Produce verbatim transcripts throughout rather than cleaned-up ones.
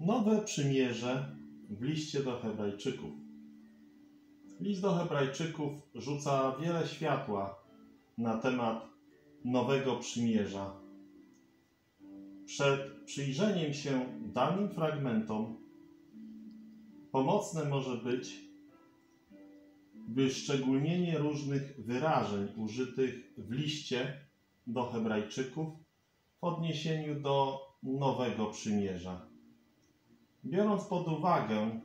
Nowe przymierze w liście do Hebrajczyków. List do Hebrajczyków rzuca wiele światła na temat nowego przymierza. Przed przyjrzeniem się danym fragmentom pomocne może być wyszczególnienie różnych wyrażeń użytych w liście do Hebrajczyków w odniesieniu do nowego przymierza. Biorąc pod uwagę,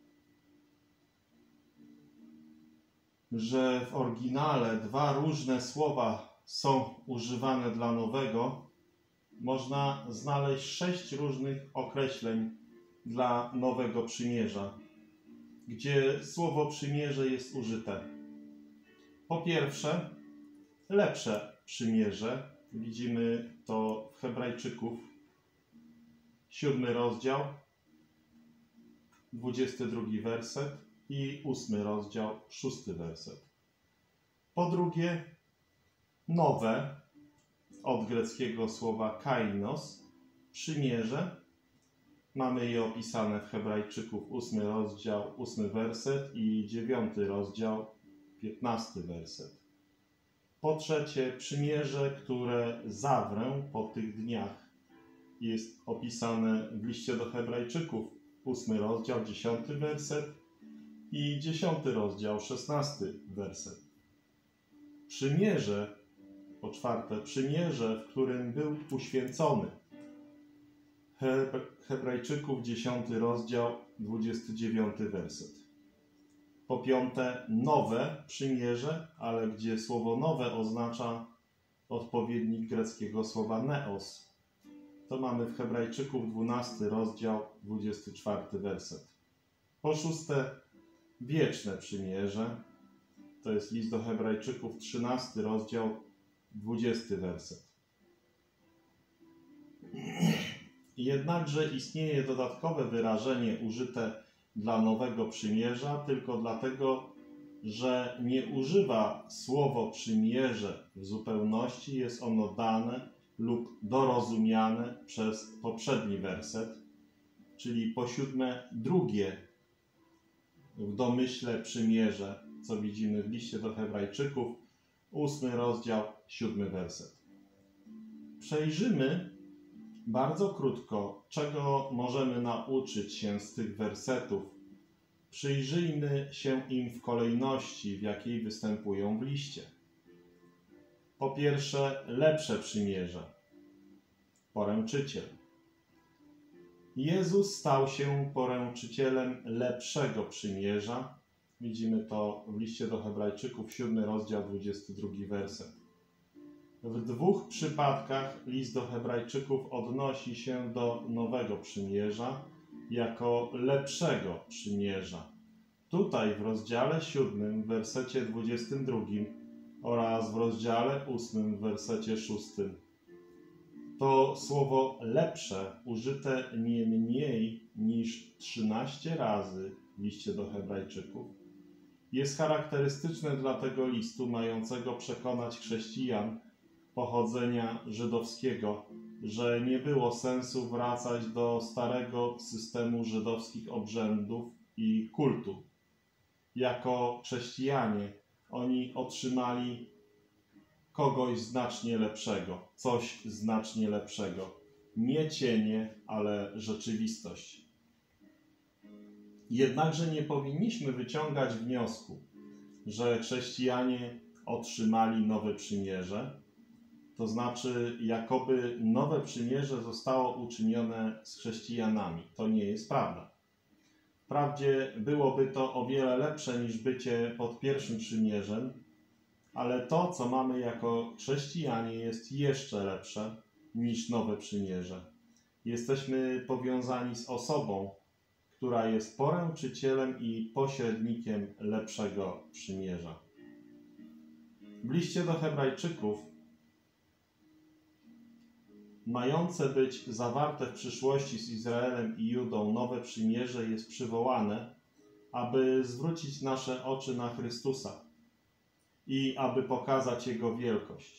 że w oryginale dwa różne słowa są używane dla nowego, można znaleźć sześć różnych określeń dla nowego przymierza, gdzie słowo przymierze jest użyte. Po pierwsze, lepsze przymierze. Widzimy to w Hebrajczyków, siódmy rozdział, dwudziesty drugi werset i ósmy rozdział, szósty werset. Po drugie, nowe, od greckiego słowa kainos, przymierze. Mamy je opisane w Hebrajczyków, ósmy rozdział, ósmy werset i dziewiąty rozdział, piętnasty werset. Po trzecie, przymierze, które zawrę po tych dniach, jest opisane w liście do Hebrajczyków, ósmy rozdział, dziesiąty werset i dziesiąty rozdział, szesnasty werset. Przymierze, po czwarte, przymierze, w którym był uświęcony. Hebrajczyków, dziesiąty rozdział, dwudziesty dziewiąty werset. Po piąte, nowe przymierze, ale gdzie słowo nowe oznacza odpowiednik greckiego słowa neos. To mamy w Hebrajczyków, dwunasty rozdział, dwudziesty czwarty werset. Po szóste, wieczne przymierze. To jest list do Hebrajczyków, trzynasty rozdział, dwudziesty werset. Jednakże istnieje dodatkowe wyrażenie użyte dla nowego przymierza tylko dlatego, że nie używa słowo przymierze w zupełności, jest ono dane lub dorozumiane przez poprzedni werset, czyli po siódme drugie w domyśle przymierze, co widzimy w liście do Hebrajczyków, ósmy rozdział, siódmy werset. Przejrzymy bardzo krótko, czego możemy nauczyć się z tych wersetów. Przyjrzyjmy się im w kolejności, w jakiej występują w liście. Po pierwsze, lepsze przymierze. Poręczyciel. Jezus stał się poręczycielem lepszego przymierza. Widzimy to w liście do Hebrajczyków, siódmy rozdział, dwudziesty drugi werset. W dwóch przypadkach list do Hebrajczyków odnosi się do nowego przymierza jako lepszego przymierza. Tutaj w rozdziale siódmym, w wersecie dwudziestym drugim oraz w rozdziale ósmym, w wersecie szóstym. To słowo lepsze użyte nie mniej niż trzynaście razy w liście do Hebrajczyków jest charakterystyczne dla tego listu, mającego przekonać chrześcijan pochodzenia żydowskiego, że nie było sensu wracać do starego systemu żydowskich obrzędów i kultu. Jako chrześcijanie oni otrzymali kogoś znacznie lepszego, coś znacznie lepszego. Nie cienie, ale rzeczywistość. Jednakże nie powinniśmy wyciągać wniosku, że chrześcijanie otrzymali nowe przymierze, to znaczy jakoby nowe przymierze zostało uczynione z chrześcijanami. To nie jest prawda. Wprawdzie byłoby to o wiele lepsze niż bycie pod pierwszym przymierzem, ale to, co mamy jako chrześcijanie, jest jeszcze lepsze niż nowe przymierze. Jesteśmy powiązani z osobą, która jest poręczycielem i pośrednikiem lepszego przymierza. W liście do Hebrajczyków mające być zawarte w przyszłości z Izraelem i Judą nowe przymierze jest przywołane, aby zwrócić nasze oczy na Chrystusa i aby pokazać Jego wielkość.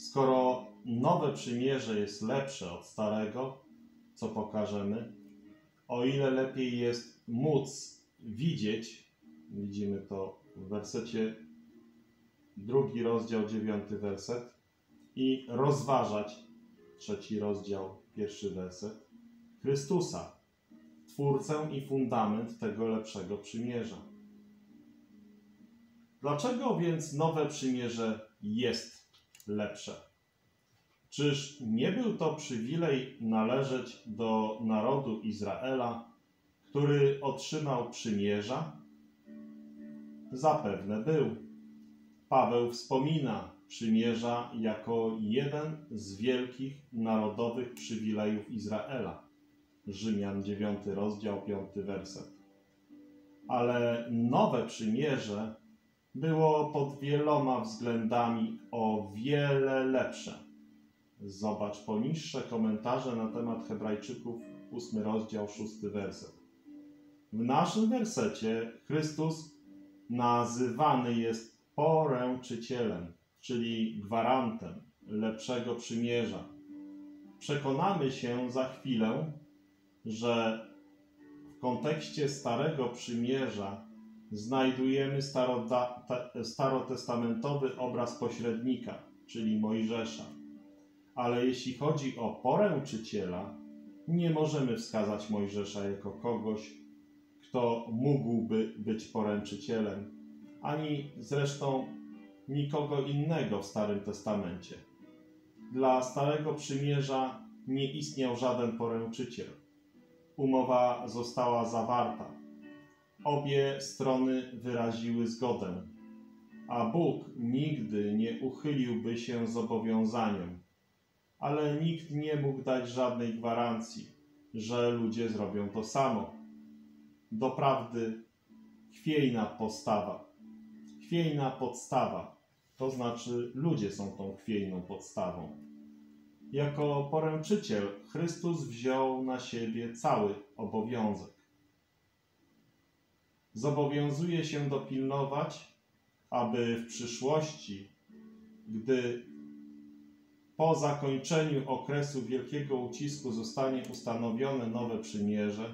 Skoro nowe przymierze jest lepsze od starego, co pokażemy, o ile lepiej jest móc widzieć, widzimy to w wersecie drugi rozdział, dziewiąty werset, i rozważać, trzeci rozdział, pierwszy werset, Chrystusa, Twórcę i fundament tego lepszego przymierza. Dlaczego więc nowe przymierze jest lepsze? Czyż nie był to przywilej należeć do narodu Izraela, który otrzymał przymierza? Zapewne był. Paweł wspomina przymierza jako jeden z wielkich narodowych przywilejów Izraela. Rzymian dziewiąty rozdział, piąty werset. Ale nowe przymierze było pod wieloma względami o wiele lepsze. Zobacz poniższe komentarze na temat Hebrajczyków, ósmy rozdział, szósty werset. W naszym wersecie Chrystus nazywany jest poręczycielem, czyli gwarantem lepszego przymierza. Przekonamy się za chwilę, że w kontekście Starego Przymierza znajdujemy starotestamentowy obraz pośrednika, czyli Mojżesza. Ale jeśli chodzi o poręczyciela, nie możemy wskazać Mojżesza jako kogoś, kto mógłby być poręczycielem, ani zresztą nikogo innego w Starym Testamencie. Dla Starego Przymierza nie istniał żaden poręczyciel. Umowa została zawarta. Obie strony wyraziły zgodę, a Bóg nigdy nie uchyliłby się zobowiązaniom, ale nikt nie mógł dać żadnej gwarancji, że ludzie zrobią to samo. Doprawdy chwiejna postawa, chwiejna podstawa, to znaczy ludzie są tą chwiejną podstawą. Jako poręczyciel Chrystus wziął na siebie cały obowiązek. Zobowiązuje się dopilnować, aby w przyszłości, gdy po zakończeniu okresu wielkiego ucisku zostanie ustanowione nowe przymierze,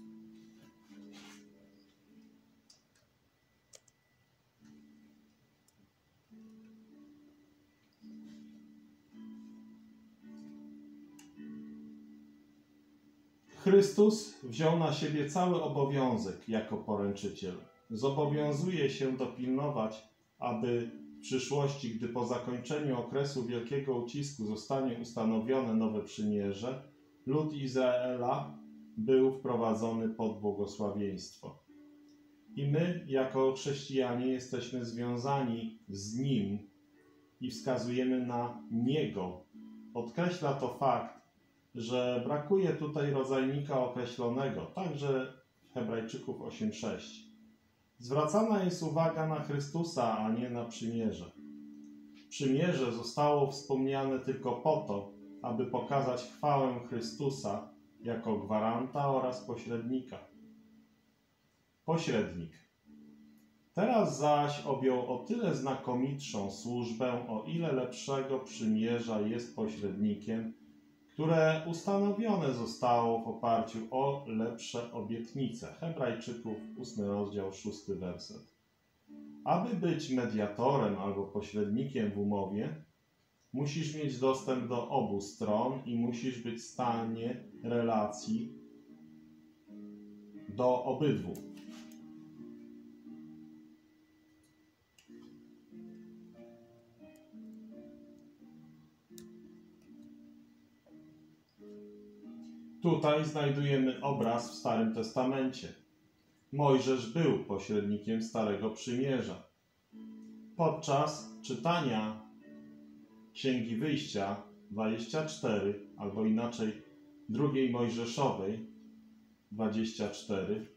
Chrystus wziął na siebie cały obowiązek jako poręczyciel. Zobowiązuje się dopilnować, aby w przyszłości, gdy po zakończeniu okresu wielkiego ucisku zostanie ustanowione nowe przymierze, lud Izraela był wprowadzony pod błogosławieństwo. I my, jako chrześcijanie, jesteśmy związani z Nim i wskazujemy na Niego. Podkreśla to fakt, że brakuje tutaj rodzajnika określonego, także w Hebrajczyków osiem sześć. Zwracana jest uwaga na Chrystusa, a nie na przymierze. Przymierze zostało wspomniane tylko po to, aby pokazać chwałę Chrystusa jako gwaranta oraz pośrednika. Pośrednik. Teraz zaś objął o tyle znakomitszą służbę, o ile lepszego przymierza jest pośrednikiem, które ustanowione zostało w oparciu o lepsze obietnice. Hebrajczyków, ósmy rozdział, szósty werset. Aby być mediatorem albo pośrednikiem w umowie, musisz mieć dostęp do obu stron i musisz być w stanie relacji do obydwu. Tutaj znajdujemy obraz w Starym Testamencie. Mojżesz był pośrednikiem Starego Przymierza. Podczas czytania Księgi Wyjścia dwadzieścia cztery, albo inaczej drugiej Mojżeszowej dwadzieścia cztery,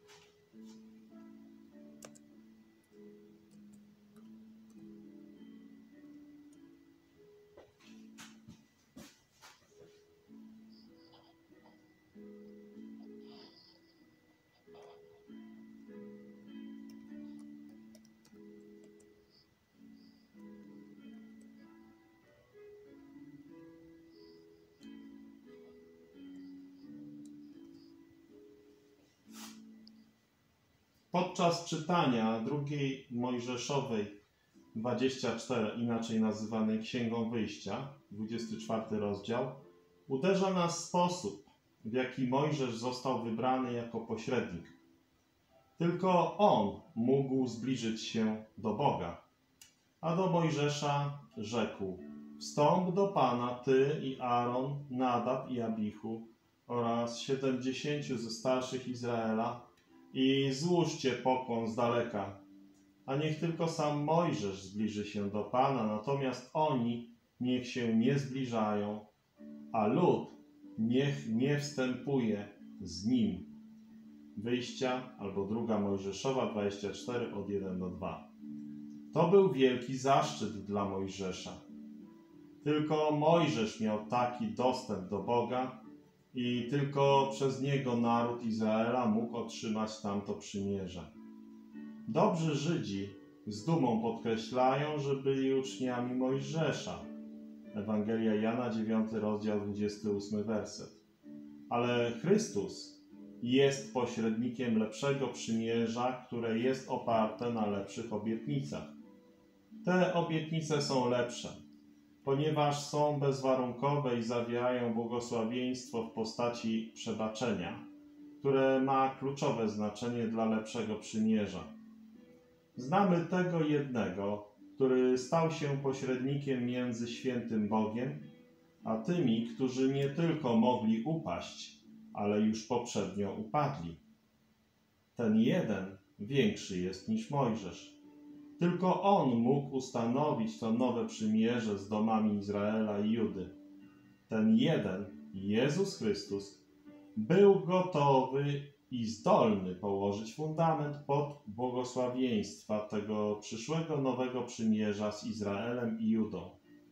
Podczas czytania drugiej Mojżeszowej dwudziestej czwartej, inaczej nazywanej Księgą Wyjścia, dwudziesty czwarty rozdział, uderza nas sposób, w jaki Mojżesz został wybrany jako pośrednik. Tylko on mógł zbliżyć się do Boga. A do Mojżesza rzekł: wstąp do Pana, ty i Aaron, Nadab i Abichu oraz siedemdziesięciu ze starszych Izraela i złóżcie pokłon z daleka. A niech tylko sam Mojżesz zbliży się do Pana, natomiast oni niech się nie zbliżają, a lud niech nie wstępuje z nim. Wyjścia albo druga Mojżeszowa dwadzieścia cztery od jeden do dwa. To był wielki zaszczyt dla Mojżesza. Tylko Mojżesz miał taki dostęp do Boga i tylko przez niego naród Izraela mógł otrzymać tamto przymierze. Dobrzy Żydzi z dumą podkreślają, że byli uczniami Mojżesza. Ewangelia Jana, dziewiąty rozdział, dwudziesty ósmy werset. Ale Chrystus jest pośrednikiem lepszego przymierza, które jest oparte na lepszych obietnicach. Te obietnice są lepsze, ponieważ są bezwarunkowe i zawierają błogosławieństwo w postaci przebaczenia, które ma kluczowe znaczenie dla lepszego przymierza. Znamy tego jednego, który stał się pośrednikiem między świętym Bogiem, a tymi, którzy nie tylko mogli upaść, ale już poprzednio upadli. Ten jeden większy jest niż Mojżesz. Tylko on mógł ustanowić to nowe przymierze z domami Izraela i Judy. Ten jeden, Jezus Chrystus, był gotowy i zdolny położyć fundament pod błogosławieństwa tego przyszłego nowego przymierza z Izraelem i Judą.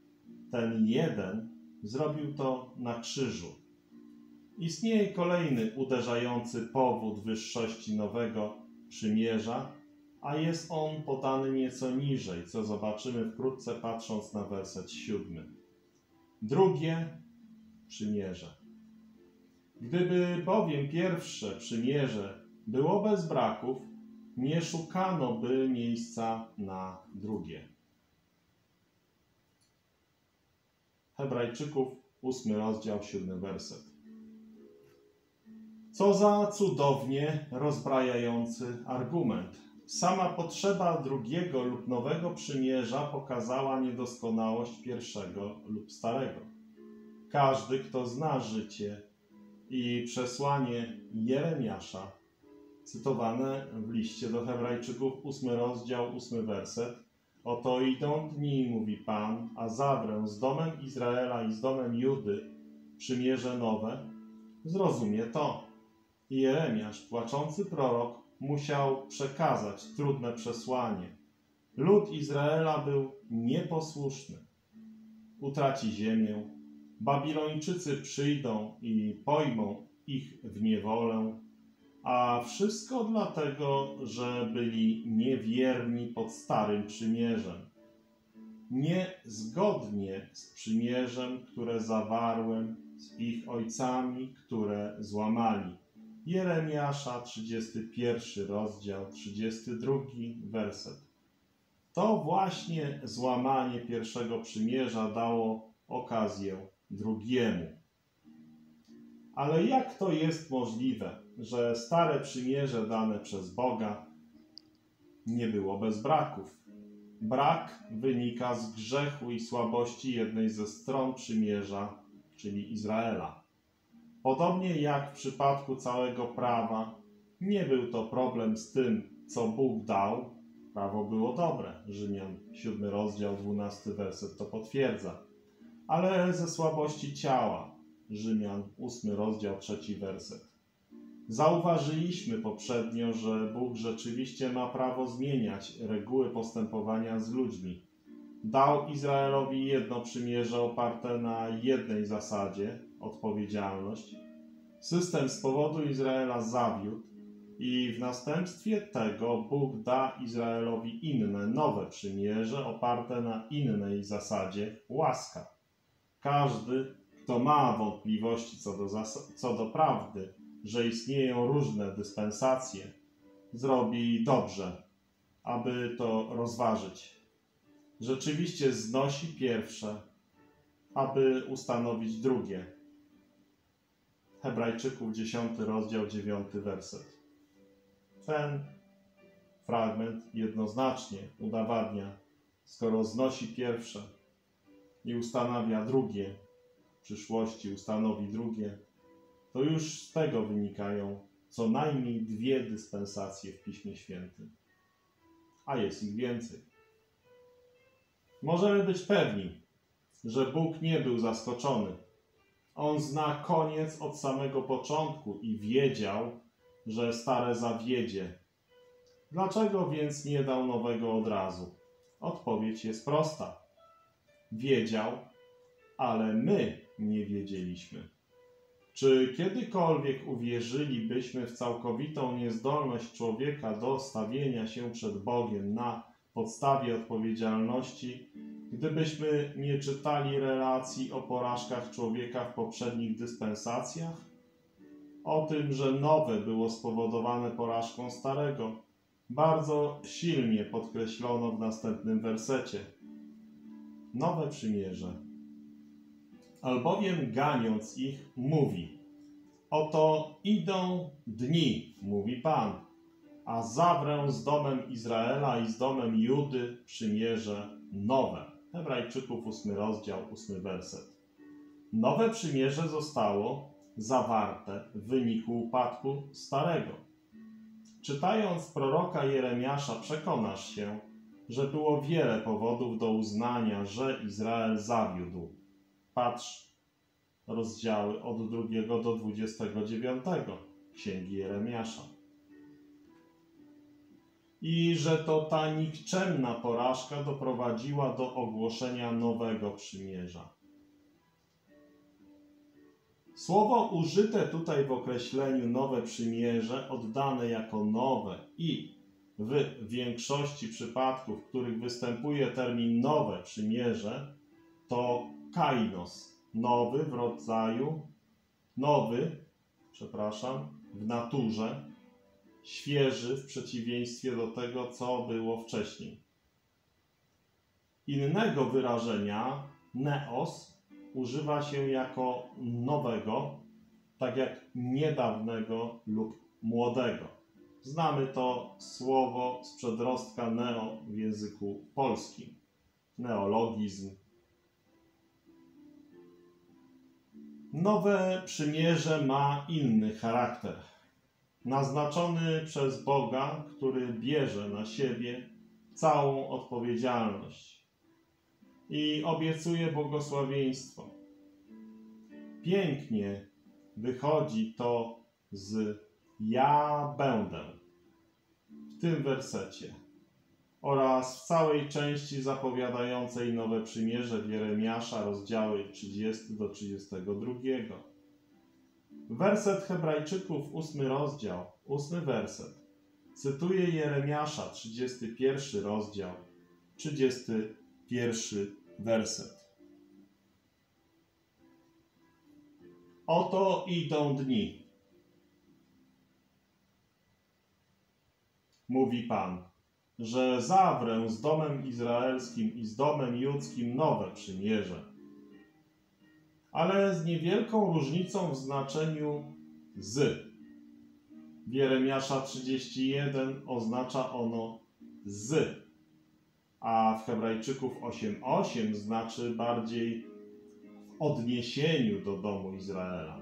Ten jeden zrobił to na krzyżu. Istnieje kolejny uderzający powód wyższości nowego przymierza, a jest on podany nieco niżej, co zobaczymy wkrótce, patrząc na werset siódmy. Drugie przymierze. Gdyby bowiem pierwsze przymierze było bez braków, nie szukano by miejsca na drugie. Hebrajczyków, ósmy rozdział, siódmy werset. Co za cudownie rozbrajający argument. Sama potrzeba drugiego lub nowego przymierza pokazała niedoskonałość pierwszego lub starego. Każdy, kto zna życie i przesłanie Jeremiasza, cytowane w liście do Hebrajczyków, ósmy rozdział, ósmy werset. Oto idą dni, mówi Pan, a zawrę z domem Izraela i z domem Judy przymierze nowe. Zrozumie to. I Jeremiasz, płaczący prorok, musiał przekazać trudne przesłanie. Lud Izraela był nieposłuszny. Utraci ziemię. Babilończycy przyjdą i pojmą ich w niewolę. A wszystko dlatego, że byli niewierni pod starym przymierzem. Niezgodnie z przymierzem, które zawarłem z ich ojcami, które złamali. Jeremiasza, trzydziesty pierwszy rozdział, trzydziesty drugi werset. To właśnie złamanie pierwszego przymierza dało okazję drugiemu. Ale jak to jest możliwe, że stare przymierze dane przez Boga nie było bez braków? Brak wynika z grzechu i słabości jednej ze stron przymierza, czyli Izraela. Podobnie jak w przypadku całego prawa, nie był to problem z tym, co Bóg dał. Prawo było dobre. Rzymian, siódmy rozdział, dwunasty werset to potwierdza. Ale ze słabości ciała. Rzymian, ósmy rozdział, trzeci werset. Zauważyliśmy poprzednio, że Bóg rzeczywiście ma prawo zmieniać reguły postępowania z ludźmi. Dał Izraelowi jedno przymierze oparte na jednej zasadzie, odpowiedzialność. System z powodu Izraela zawiódł i w następstwie tego Bóg da Izraelowi inne, nowe przymierze oparte na innej zasadzie, łaska. Każdy, kto ma wątpliwości co do, co do prawdy, że istnieją różne dyspensacje, zrobi dobrze, aby to rozważyć. Rzeczywiście znosi pierwsze, aby ustanowić drugie. Hebrajczyków, dziesiąty rozdział, dziewiąty werset. Ten fragment jednoznacznie udowadnia, skoro znosi pierwsze i ustanawia drugie, w przyszłości ustanowi drugie, to już z tego wynikają co najmniej dwie dyspensacje w Piśmie Świętym, a jest ich więcej. Możemy być pewni, że Bóg nie był zaskoczony. On zna koniec od samego początku i wiedział, że stare zawiedzie. Dlaczego więc nie dał nowego od razu? Odpowiedź jest prosta. Wiedział, ale my nie wiedzieliśmy. Czy kiedykolwiek uwierzylibyśmy w całkowitą niezdolność człowieka do stawienia się przed Bogiem na podstawie odpowiedzialności, gdybyśmy nie czytali relacji o porażkach człowieka w poprzednich dyspensacjach? O tym, że nowe było spowodowane porażką starego, bardzo silnie podkreślono w następnym wersecie. Nowe przymierze. Albowiem ganiąc ich, mówi: oto idą dni, mówi Pan, a zawrę z domem Izraela i z domem Judy przymierze nowe. Hebrajczyków, ósmy rozdział, ósmy werset. Nowe przymierze zostało zawarte w wyniku upadku starego. Czytając proroka Jeremiasza, przekonasz się, że było wiele powodów do uznania, że Izrael zawiódł. Patrz rozdziały od drugiego do dwudziestego dziewiątego Księgi Jeremiasza. I że to ta nikczemna porażka doprowadziła do ogłoszenia nowego przymierza. Słowo użyte tutaj w określeniu nowe przymierze, oddane jako nowe i w większości przypadków, w których występuje termin nowe przymierze, to kainos, nowy w rodzaju, nowy, przepraszam, w naturze, świeży w przeciwieństwie do tego, co było wcześniej. Innego wyrażenia, neos, używa się jako nowego, tak jak niedawnego lub młodego. Znamy to słowo z przedrostka neo w języku polskim. Neologizm. Nowe przymierze ma inny charakter. Naznaczony przez Boga, który bierze na siebie całą odpowiedzialność i obiecuje błogosławieństwo. Pięknie wychodzi to z ja będę w tym wersecie oraz w całej części zapowiadającej nowe przymierze w Jeremiasza, rozdziały trzydziesty do trzydziestego drugiego. Werset Hebrajczyków, ósmy rozdział, ósmy werset, cytuje Jeremiasza, trzydziesty pierwszy rozdział, trzydziesty pierwszy werset. Oto idą dni, mówi Pan, że zawrę z domem izraelskim i z domem judzkim nowe przymierze, ale z niewielką różnicą w znaczeniu z. W Jeremiasza trzydzieści jeden oznacza ono z, a w Hebrajczyków osiem osiem znaczy bardziej w odniesieniu do domu Izraela.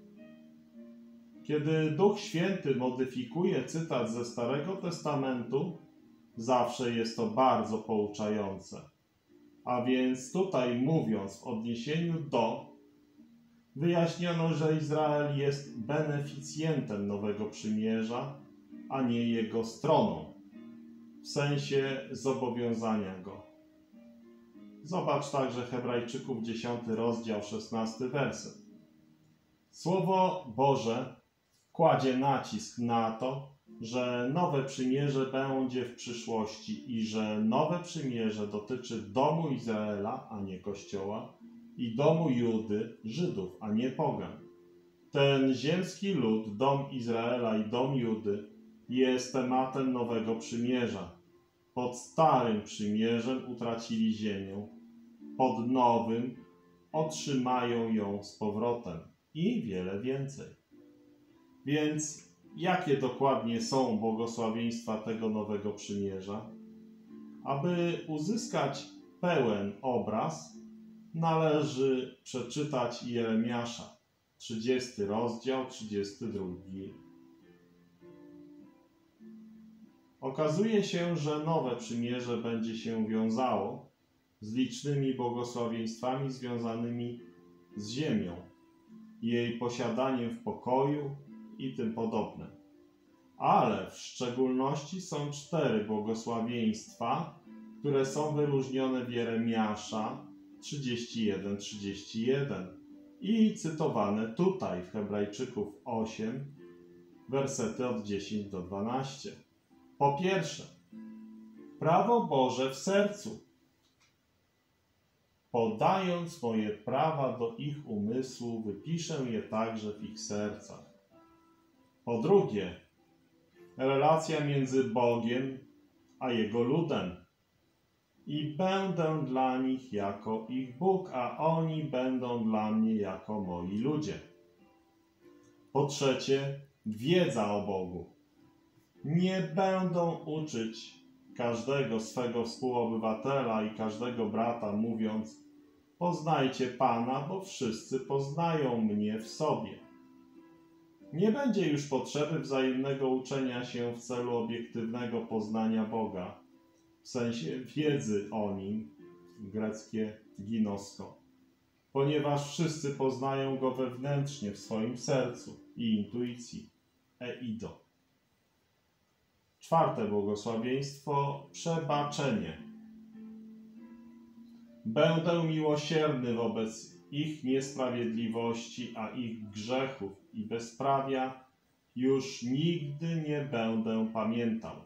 Kiedy Duch Święty modyfikuje cytat ze Starego Testamentu, zawsze jest to bardzo pouczające. A więc tutaj mówiąc w odniesieniu do, wyjaśniono, że Izrael jest beneficjentem nowego przymierza, a nie jego stroną, w sensie zobowiązania go. Zobacz także Hebrajczyków, dziesiąty rozdział, szesnasty werset. Słowo Boże kładzie nacisk na to, że nowe przymierze będzie w przyszłości i że nowe przymierze dotyczy domu Izraela, a nie Kościoła, i domu Judy, Żydów, a nie pogan. Ten ziemski lud, dom Izraela i dom Judy, jest tematem nowego przymierza. Pod starym przymierzem utracili ziemię, pod nowym otrzymają ją z powrotem i wiele więcej. Więc jakie dokładnie są błogosławieństwa tego nowego przymierza? Aby uzyskać pełen obraz, należy przeczytać Jeremiasza, trzydziesty rozdział, trzydziesty drugi. Okazuje się, że nowe przymierze będzie się wiązało z licznymi błogosławieństwami związanymi z ziemią, jej posiadaniem w pokoju i tym podobne. Ale w szczególności są cztery błogosławieństwa, które są wyróżnione w Jeremiasza trzydzieści jeden, trzydzieści jeden i cytowane tutaj w Hebrajczyków osiem, wersety od dziesięć do dwunastu. Po pierwsze, prawo Boże w sercu. Podając moje prawa do ich umysłu, wypiszę je także w ich sercach. Po drugie, relacja między Bogiem a Jego ludem. I będę dla nich jako ich Bóg, a oni będą dla mnie jako moi ludzie. Po trzecie, wiedza o Bogu. Nie będą uczyć każdego swego współobywatela i każdego brata, mówiąc: poznajcie Pana, bo wszyscy poznają mnie w sobie. Nie będzie już potrzeby wzajemnego uczenia się w celu obiektywnego poznania Boga, w sensie wiedzy o Nim, greckie ginosko, ponieważ wszyscy poznają Go wewnętrznie w swoim sercu i intuicji, eido. Czwarte błogosławieństwo, przebaczenie. Będę miłosierny wobec ich niesprawiedliwości, a ich grzechów i bezprawia już nigdy nie będę pamiętał.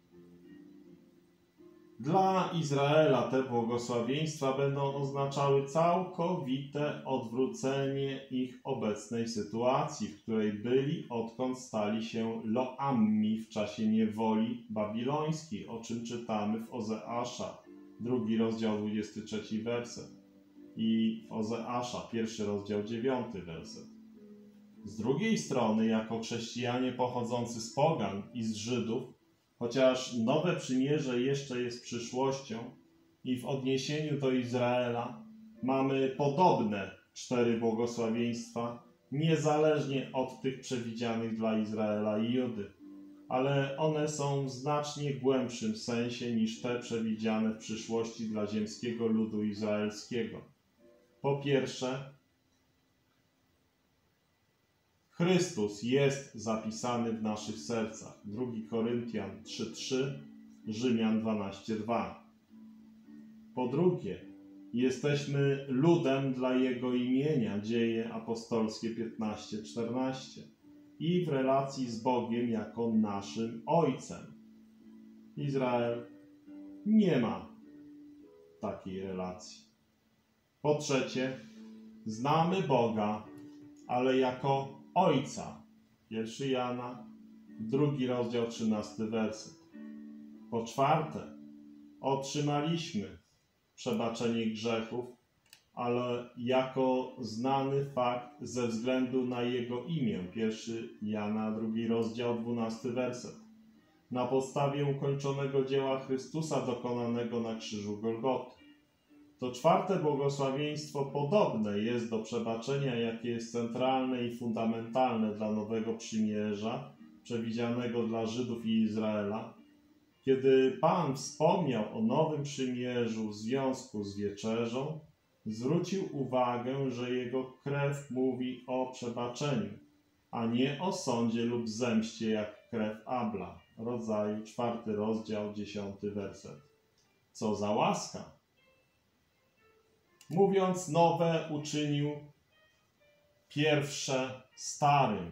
Dla Izraela te błogosławieństwa będą oznaczały całkowite odwrócenie ich obecnej sytuacji, w której byli, odkąd stali się Loammi w czasie niewoli babilońskiej, o czym czytamy w Ozeasza, drugi rozdział, dwudziesty trzeci werset i w Ozeasza, pierwszy rozdział, dziewiąty werset. Z drugiej strony, jako chrześcijanie pochodzący z pogan i z Żydów, chociaż nowe przymierze jeszcze jest przyszłością i w odniesieniu do Izraela mamy podobne cztery błogosławieństwa, niezależnie od tych przewidzianych dla Izraela i Judy, ale one są w znacznie głębszym sensie niż te przewidziane w przyszłości dla ziemskiego ludu izraelskiego. Po pierwsze, Chrystus jest zapisany w naszych sercach. drugi Koryntian trzy trzy, Rzymian dwanaście dwa. Po drugie, jesteśmy ludem dla Jego imienia. Dzieje apostolskie piętnaście czternaście. I w relacji z Bogiem jako naszym Ojcem. Izrael nie ma takiej relacji. Po trzecie, znamy Boga, ale jako Ojca. pierwszy Jana, drugi rozdział, trzynasty werset. Po czwarte, otrzymaliśmy przebaczenie grzechów, ale jako znany fakt ze względu na Jego imię. pierwszy Jana, drugi rozdział, dwunasty werset. Na podstawie ukończonego dzieła Chrystusa dokonanego na krzyżu Golgoty. To czwarte błogosławieństwo podobne jest do przebaczenia, jakie jest centralne i fundamentalne dla nowego przymierza, przewidzianego dla Żydów i Izraela. Kiedy Pan wspomniał o nowym przymierzu w związku z wieczerzą, zwrócił uwagę, że Jego krew mówi o przebaczeniu, a nie o sądzie lub zemście jak krew Abla. Rodzaju, czwarty rozdział, dziesiąty werset. Co za łaska! Mówiąc nowe, uczynił pierwsze starym.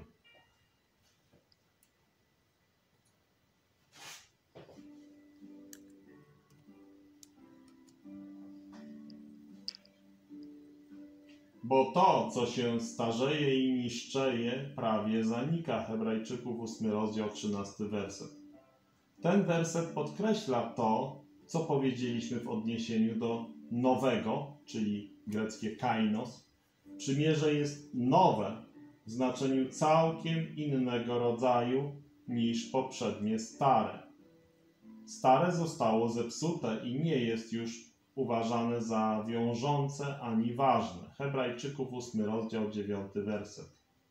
Bo to, co się starzeje i niszczeje, prawie zanika. Hebrajczyków, ósmy rozdział, trzynasty werset. Ten werset podkreśla to, co powiedzieliśmy w odniesieniu do nowego, czyli greckie kainos. Przymierze jest nowe w znaczeniu całkiem innego rodzaju niż poprzednie stare. Stare zostało zepsute i nie jest już uważane za wiążące ani ważne. Hebrajczyków, ósmy rozdział, dziewiąty werset.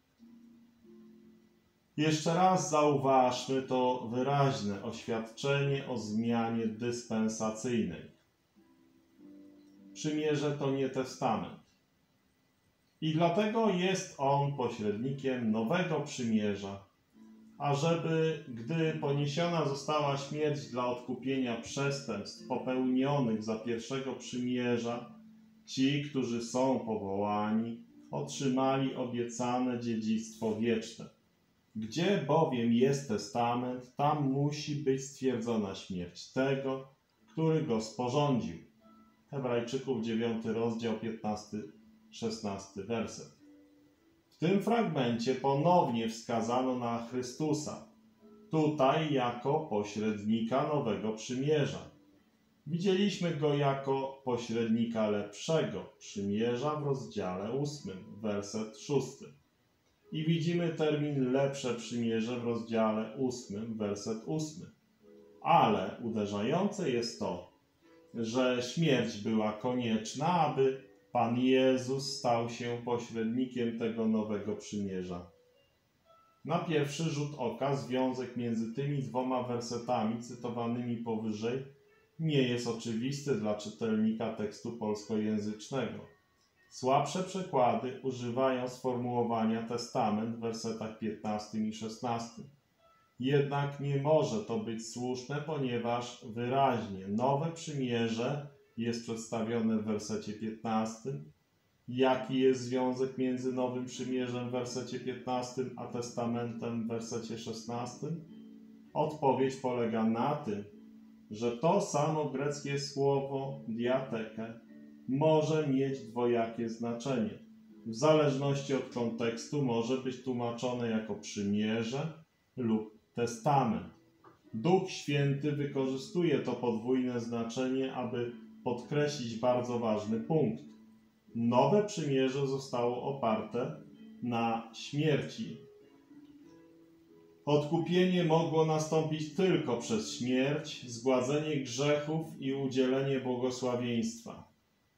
Jeszcze raz zauważmy to wyraźne oświadczenie o zmianie dyspensacyjnej. Przymierze to nie testament. I dlatego jest on pośrednikiem nowego przymierza, ażeby, gdy poniesiona została śmierć dla odkupienia przestępstw popełnionych za pierwszego przymierza, ci, którzy są powołani, otrzymali obiecane dziedzictwo wieczne. Gdzie bowiem jest testament, tam musi być stwierdzona śmierć tego, który go sporządził. Hebrajczyków, dziewiąty rozdział, piętnasty szesnasty werset. W tym fragmencie ponownie wskazano na Chrystusa, tutaj jako pośrednika nowego przymierza. Widzieliśmy go jako pośrednika lepszego przymierza w rozdziale ósmym, werset szósty. I widzimy termin lepsze przymierze w rozdziale ósmym, werset ósmy. Ale uderzające jest to, że śmierć była konieczna, aby Pan Jezus stał się pośrednikiem tego nowego przymierza. Na pierwszy rzut oka związek między tymi dwoma wersetami cytowanymi powyżej nie jest oczywisty dla czytelnika tekstu polskojęzycznego. Słabsze przekłady używają sformułowania testament w wersetach piętnastym i szesnastym. Jednak nie może to być słuszne, ponieważ wyraźnie nowe przymierze jest przedstawione w wersecie piętnastym. Jaki jest związek między nowym przymierzem w wersecie piętnastym a testamentem w wersecie szesnastym? Odpowiedź polega na tym, że to samo greckie słowo diateke może mieć dwojakie znaczenie. W zależności od kontekstu może być tłumaczone jako przymierze lub testament. Duch Święty wykorzystuje to podwójne znaczenie, aby podkreślić bardzo ważny punkt. Nowe przymierze zostało oparte na śmierci. Odkupienie mogło nastąpić tylko przez śmierć, zgładzenie grzechów i udzielenie błogosławieństwa.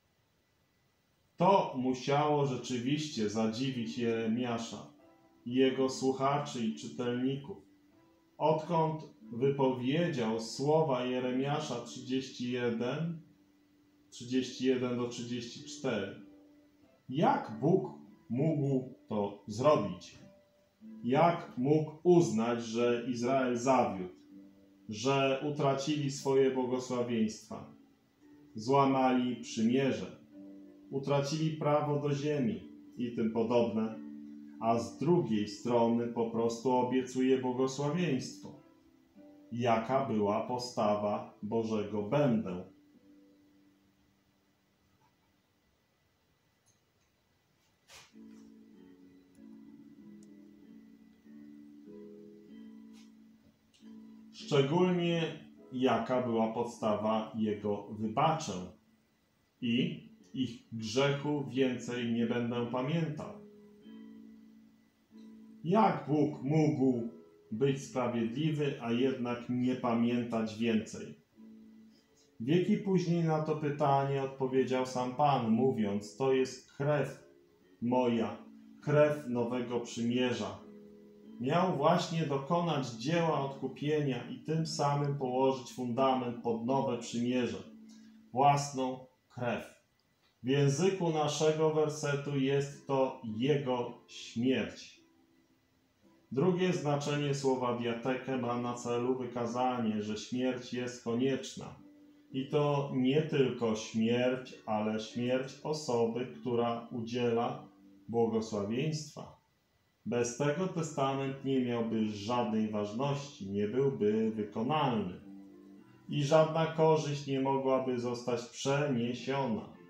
To musiało rzeczywiście zadziwić Jeremiasza i jego słuchaczy i czytelników. Odkąd wypowiedział słowa Jeremiasza trzydzieści jeden, trzydzieści jeden do trzydziestu czterech. Jak Bóg mógł to zrobić? Jak mógł uznać, że Izrael zawiódł, że utracili swoje błogosławieństwa, złamali przymierze, utracili prawo do ziemi i tym podobne, a z drugiej strony po prostu obiecuje błogosławieństwo? Jaka była postawa Bożego będę? Szczególnie jaka była podstawa Jego wybaczę i ich grzechu więcej nie będę pamiętał. Jak Bóg mógł być sprawiedliwy, a jednak nie pamiętać więcej? Wieki później na to pytanie odpowiedział sam Pan, mówiąc: to jest krew moja, krew nowego przymierza. Miał właśnie dokonać dzieła odkupienia i tym samym położyć fundament pod nowe przymierze, własną krew. W języku naszego wersetu jest to Jego śmierć. Drugie znaczenie słowa diateke ma na celu wykazanie, że śmierć jest konieczna. I to nie tylko śmierć, ale śmierć osoby, która udziela błogosławieństwa. Bez tego testament nie miałby żadnej ważności, nie byłby wykonalny i żadna korzyść nie mogłaby zostać przeniesiona.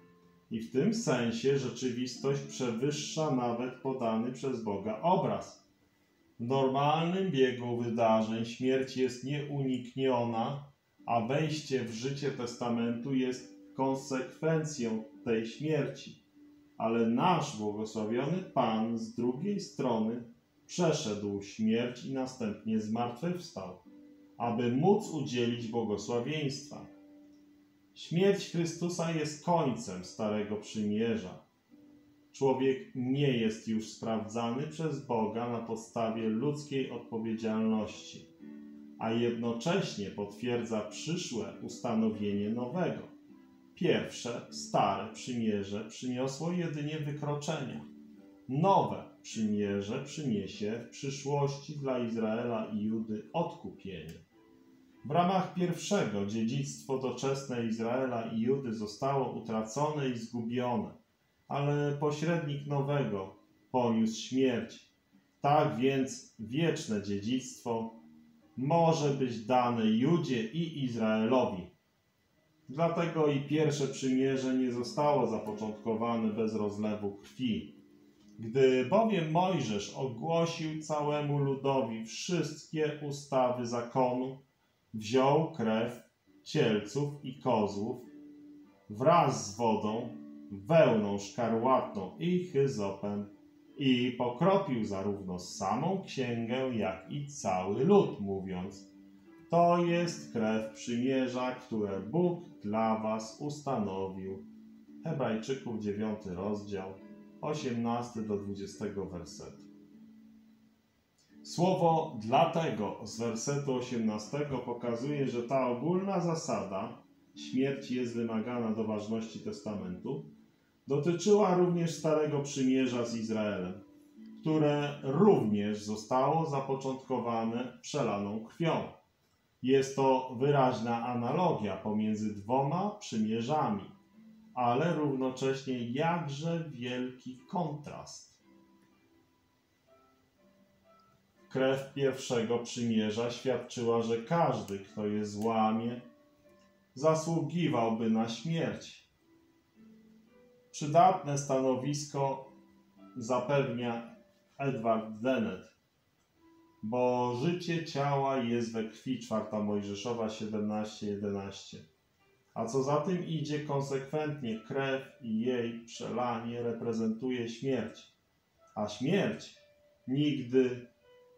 I w tym sensie rzeczywistość przewyższa nawet podany przez Boga obraz. W normalnym biegu wydarzeń śmierć jest nieunikniona, a wejście w życie testamentu jest konsekwencją tej śmierci. Ale nasz błogosławiony Pan z drugiej strony przeszedł śmierć i następnie zmartwychwstał, aby móc udzielić błogosławieństwa. Śmierć Chrystusa jest końcem Starego Przymierza. Człowiek nie jest już sprawdzany przez Boga na podstawie ludzkiej odpowiedzialności, a jednocześnie potwierdza przyszłe ustanowienie nowego. Pierwsze, Stare Przymierze przyniosło jedynie wykroczenia. Nowe Przymierze przyniesie w przyszłości dla Izraela i Judy odkupienie. W ramach pierwszego dziedzictwo doczesne Izraela i Judy zostało utracone i zgubione, ale pośrednik nowego poniósł śmierć. Tak więc wieczne dziedzictwo może być dane Judzie i Izraelowi. Dlatego i pierwsze przymierze nie zostało zapoczątkowane bez rozlewu krwi. Gdy bowiem Mojżesz ogłosił całemu ludowi wszystkie ustawy zakonu, wziął krew cielców i kozłów wraz z wodą, wełną szkarłatną i hyzopem i pokropił zarówno samą księgę, jak i cały lud, mówiąc: to jest krew przymierza, które Bóg dla was ustanowił. Hebrajczyków dziewiąty rozdział, osiemnasty do dwudziestego wersetu. Słowo dlatego z wersetu osiemnastego pokazuje, że ta ogólna zasada, śmierć jest wymagana do ważności testamentu, dotyczyła również Starego Przymierza z Izraelem, które również zostało zapoczątkowane przelaną krwią. Jest to wyraźna analogia pomiędzy dwoma przymierzami, ale równocześnie jakże wielki kontrast. Krew pierwszego przymierza świadczyła, że każdy, kto je złamie, zasługiwałby na śmierć. Przydatne stanowisko zapewnia Edward Dennett, bo życie ciała jest we krwi, czwarta Mojżeszowa siedemnaście jedenaście. A co za tym idzie, konsekwentnie krew i jej przelanie reprezentuje śmierć, a śmierć nigdy,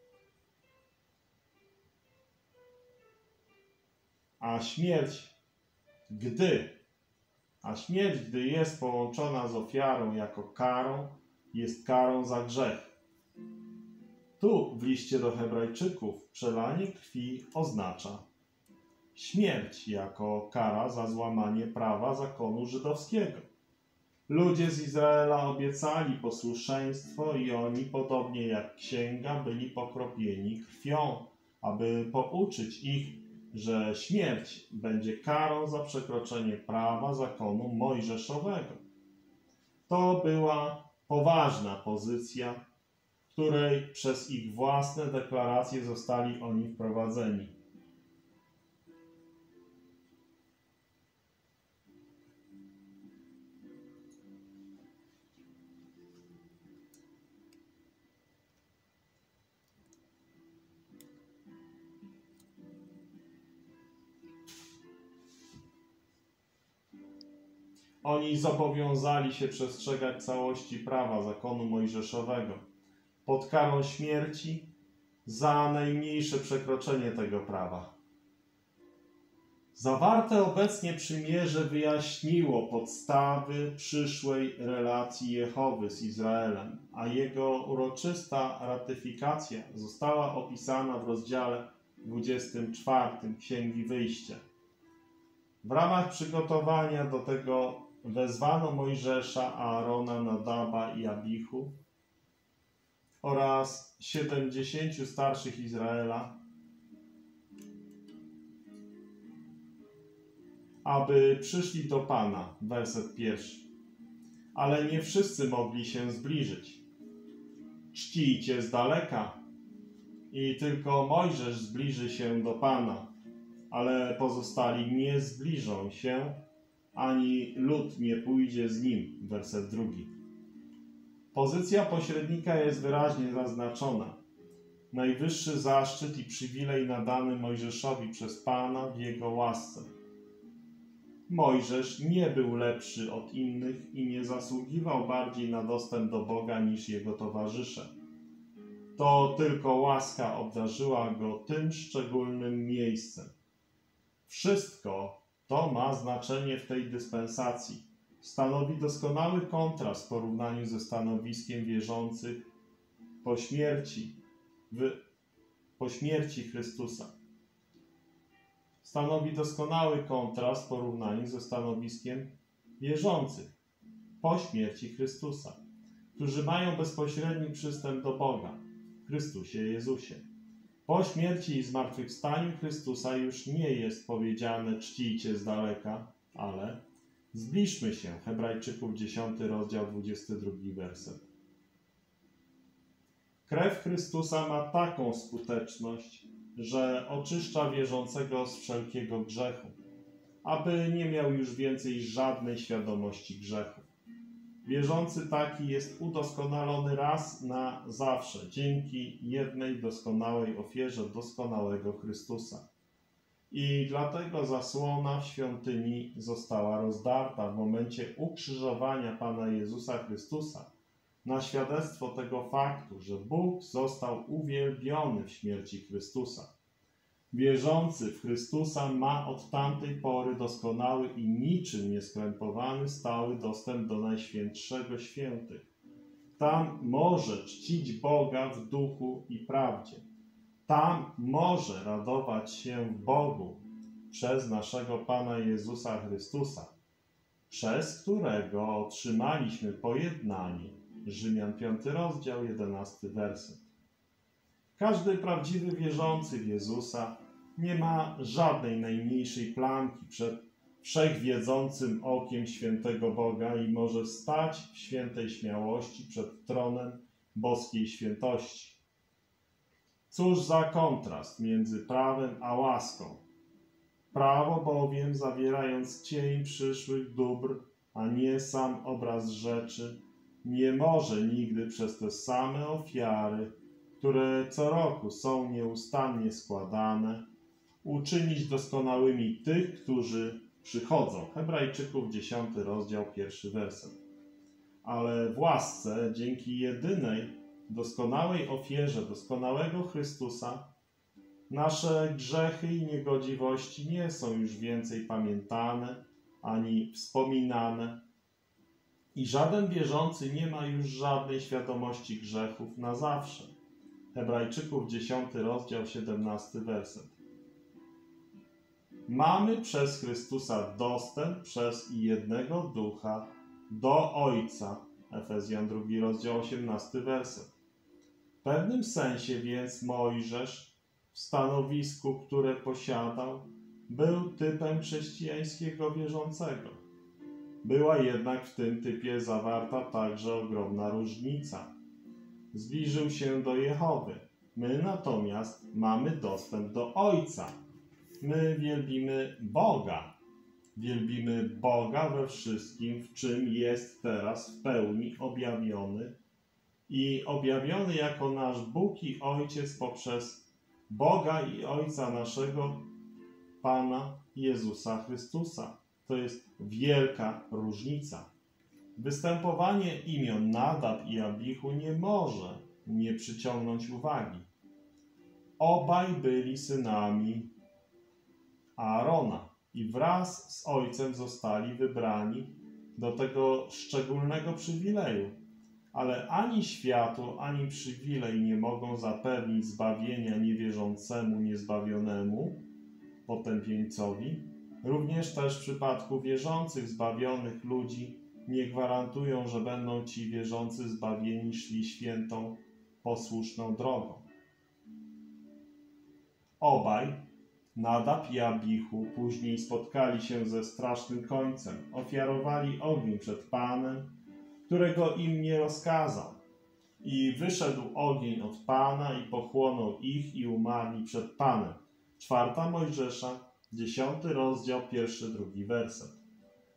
a śmierć gdy, a śmierć, gdy jest połączona z ofiarą jako karą, jest karą za grzech. Tu w liście do Hebrajczyków przelanie krwi oznacza śmierć jako kara za złamanie prawa zakonu żydowskiego. Ludzie z Izraela obiecali posłuszeństwo i oni, podobnie jak księga, byli pokropieni krwią, aby pouczyć ich, że śmierć będzie karą za przekroczenie prawa zakonu mojżeszowego. To była poważna pozycja, w której przez ich własne deklaracje zostali oni wprowadzeni. Oni zobowiązali się przestrzegać całości prawa zakonu mojżeszowego pod karą śmierci za najmniejsze przekroczenie tego prawa. Zawarte obecnie przymierze wyjaśniło podstawy przyszłej relacji Jehowy z Izraelem, a jego uroczysta ratyfikacja została opisana w rozdziale dwudziestym czwartym Księgi Wyjścia. W ramach przygotowania do tego wezwano Mojżesza, Aarona, Nadaba i Abichu oraz siedemdziesięciu starszych Izraela, aby przyszli do Pana. Werset pierwszy. Ale nie wszyscy mogli się zbliżyć. Czcijcie z daleka i tylko Mojżesz zbliży się do Pana, ale pozostali nie zbliżą się, ani lud nie pójdzie z nim. Werset drugi. Pozycja pośrednika jest wyraźnie zaznaczona. Najwyższy zaszczyt i przywilej nadany Mojżeszowi przez Pana w jego łasce. Mojżesz nie był lepszy od innych i nie zasługiwał bardziej na dostęp do Boga niż jego towarzysze. To tylko łaska obdarzyła go tym szczególnym miejscem. Wszystko to ma znaczenie w tej dyspensacji. Stanowi doskonały kontrast w porównaniu ze stanowiskiem wierzących po śmierci, w, po śmierci Chrystusa. Stanowi doskonały kontrast w porównaniu ze stanowiskiem wierzących po śmierci Chrystusa, którzy mają bezpośredni przystęp do Boga w Chrystusie Jezusie. Po śmierci i zmartwychwstaniu Chrystusa już nie jest powiedziane czcijcie z daleka, ale zbliżmy się. Hebrajczyków dziesiąty rozdział dwudziesty drugi werset. Krew Chrystusa ma taką skuteczność, że oczyszcza wierzącego z wszelkiego grzechu, aby nie miał już więcej żadnej świadomości grzechu. Wierzący taki jest udoskonalony raz na zawsze dzięki jednej doskonałej ofierze doskonałego Chrystusa. I dlatego zasłona w świątyni została rozdarta w momencie ukrzyżowania Pana Jezusa Chrystusa na świadectwo tego faktu, że Bóg został uwielbiony w śmierci Chrystusa. Wierzący w Chrystusa ma od tamtej pory doskonały i niczym nieskrępowany stały dostęp do Najświętszego Świętych. Tam może czcić Boga w duchu i prawdzie. Tam może radować się w Bogu przez naszego Pana Jezusa Chrystusa, przez którego otrzymaliśmy pojednanie. Rzymian piąty rozdział, jedenasty werset. Każdy prawdziwy wierzący w Jezusa nie ma żadnej najmniejszej plamki przed wszechwiedzącym okiem świętego Boga i może stać w świętej śmiałości przed tronem boskiej świętości. Cóż za kontrast między prawem a łaską. Prawo bowiem, zawierając cień przyszłych dóbr, a nie sam obraz rzeczy, nie może nigdy przez te same ofiary, które co roku są nieustannie składane, uczynić doskonałymi tych, którzy przychodzą. Hebrajczyków dziesiąty rozdział, pierwszy werset. Ale w łasce, dzięki jedynej, doskonałej ofierze doskonałego Chrystusa, nasze grzechy i niegodziwości nie są już więcej pamiętane ani wspominane i żaden wierzący nie ma już żadnej świadomości grzechów na zawsze. Hebrajczyków dziesiąty rozdział, siedemnasty werset. Mamy przez Chrystusa dostęp przez jednego Ducha do Ojca. Efezjan drugi rozdział, osiemnasty werset. W pewnym sensie więc Mojżesz w stanowisku, które posiadał, był typem chrześcijańskiego wierzącego. Była jednak w tym typie zawarta także ogromna różnica. Zbliżył się do Jehowy. My natomiast mamy dostęp do Ojca. My wielbimy Boga. Wielbimy Boga we wszystkim, w czym jest teraz w pełni objawiony i objawiony jako nasz Bóg i Ojciec poprzez Boga i Ojca naszego Pana Jezusa Chrystusa. To jest wielka różnica. Występowanie imion Nadab i Abichu nie może nie przyciągnąć uwagi. Obaj byli synami Aarona i wraz z ojcem zostali wybrani do tego szczególnego przywileju. Ale ani światło, ani przywilej nie mogą zapewnić zbawienia niewierzącemu, niezbawionemu, potępieńcowi. Również też w przypadku wierzących, zbawionych ludzi nie gwarantują, że będą ci wierzący zbawieni szli świętą, posłuszną drogą. Obaj, Nadab i Abichu, później spotkali się ze strasznym końcem. Ofiarowali ogień przed Panem, którego im nie rozkazał. I wyszedł ogień od Pana i pochłonął ich i umarli przed Panem. Czwarta Mojżesza, dziesiąty rozdział, pierwszy, drugi werset.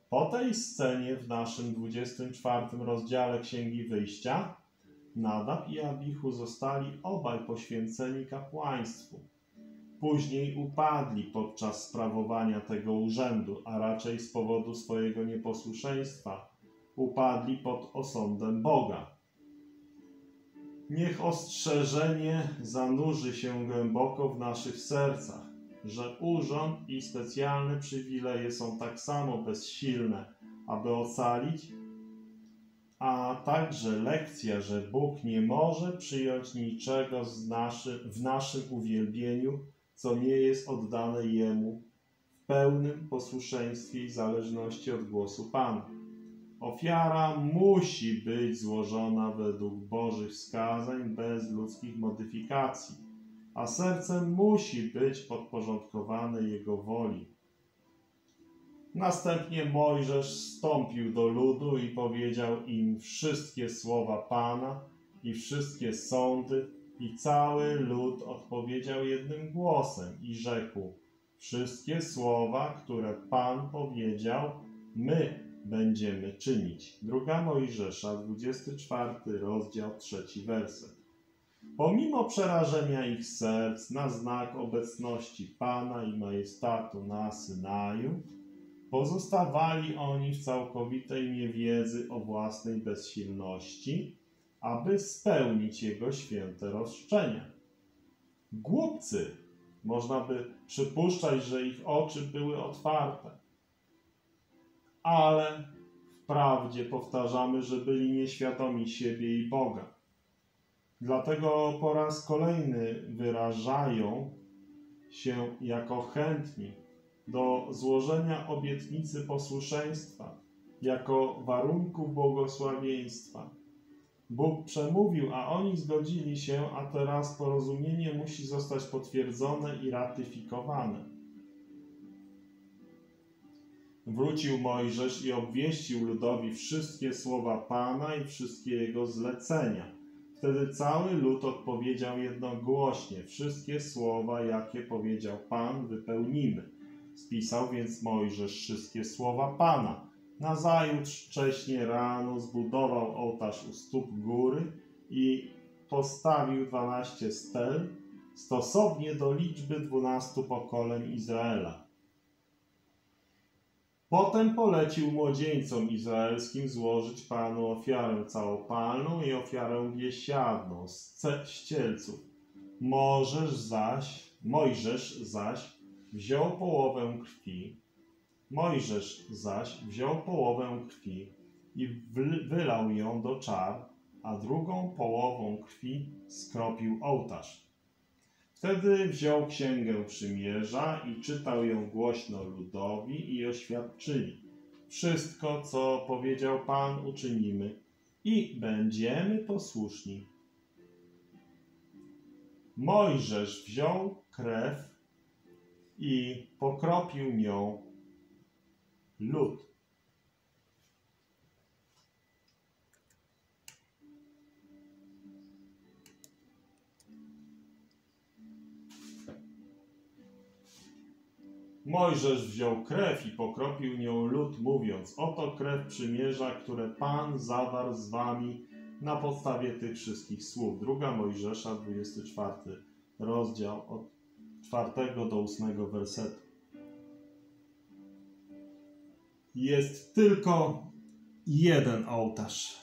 Po tej scenie w naszym dwudziestym czwartym rozdziale Księgi Wyjścia Nadab i Abichu zostali obaj poświęceni kapłaństwu. Później upadli podczas sprawowania tego urzędu, a raczej z powodu swojego nieposłuszeństwa upadli pod osądem Boga. Niech ostrzeżenie zanurzy się głęboko w naszych sercach, że urząd i specjalne przywileje są tak samo bezsilne, aby ocalić, a także lekcja, że Bóg nie może przyjąć niczego z naszy, w naszym uwielbieniu, co nie jest oddane Jemu w pełnym posłuszeństwie i zależności od głosu Pana. Ofiara musi być złożona według Bożych wskazań, bez ludzkich modyfikacji, a serce musi być podporządkowane Jego woli. Następnie Mojżesz wstąpił do ludu i powiedział im wszystkie słowa Pana i wszystkie sądy, i cały lud odpowiedział jednym głosem i rzekł: wszystkie słowa, które Pan powiedział, my będziemy czynić. Druga Mojżesza, dwudziesty czwarty rozdział, trzeci werset. Pomimo przerażenia ich serc na znak obecności Pana i majestatu na Synaju, pozostawali oni w całkowitej niewiedzy o własnej bezsilności, aby spełnić Jego święte roszczenia. Głupcy, można by przypuszczać, że ich oczy były otwarte, ale wprawdzie powtarzamy, że byli nieświadomi siebie i Boga. Dlatego po raz kolejny wyrażają się jako chętni do złożenia obietnicy posłuszeństwa, jako warunku błogosławieństwa. Bóg przemówił, a oni zgodzili się, a teraz porozumienie musi zostać potwierdzone i ratyfikowane. Wrócił Mojżesz i obwieścił ludowi wszystkie słowa Pana i wszystkie Jego zlecenia. Wtedy cały lud odpowiedział jednogłośnie: wszystkie słowa, jakie powiedział Pan, wypełnimy. Spisał więc Mojżesz wszystkie słowa Pana. Nazajutrz wcześnie rano zbudował ołtarz u stóp góry i postawił dwanaście stel, stosownie do liczby dwunastu pokoleń Izraela. Potem polecił młodzieńcom izraelskim złożyć Panu ofiarę całopalną i ofiarę biesiadną z ścielców. Możesz zaś, Mojżesz zaś wziął połowę krwi, Mojżesz zaś wziął połowę krwi i wylał ją do czar, a drugą połową krwi skropił ołtarz. Wtedy wziął Księgę Przymierza i czytał ją głośno ludowi i oświadczyli: wszystko, co powiedział Pan, uczynimy i będziemy posłuszni. Mojżesz wziął krew i pokropił nią lud. Mojżesz wziął krew i pokropił nią lud, mówiąc: oto krew przymierza, które Pan zawarł z wami na podstawie tych wszystkich słów. Druga Mojżesza, dwudziesty czwarty rozdział, od czwartego do ósmego wersetu. Jest tylko jeden ołtarz.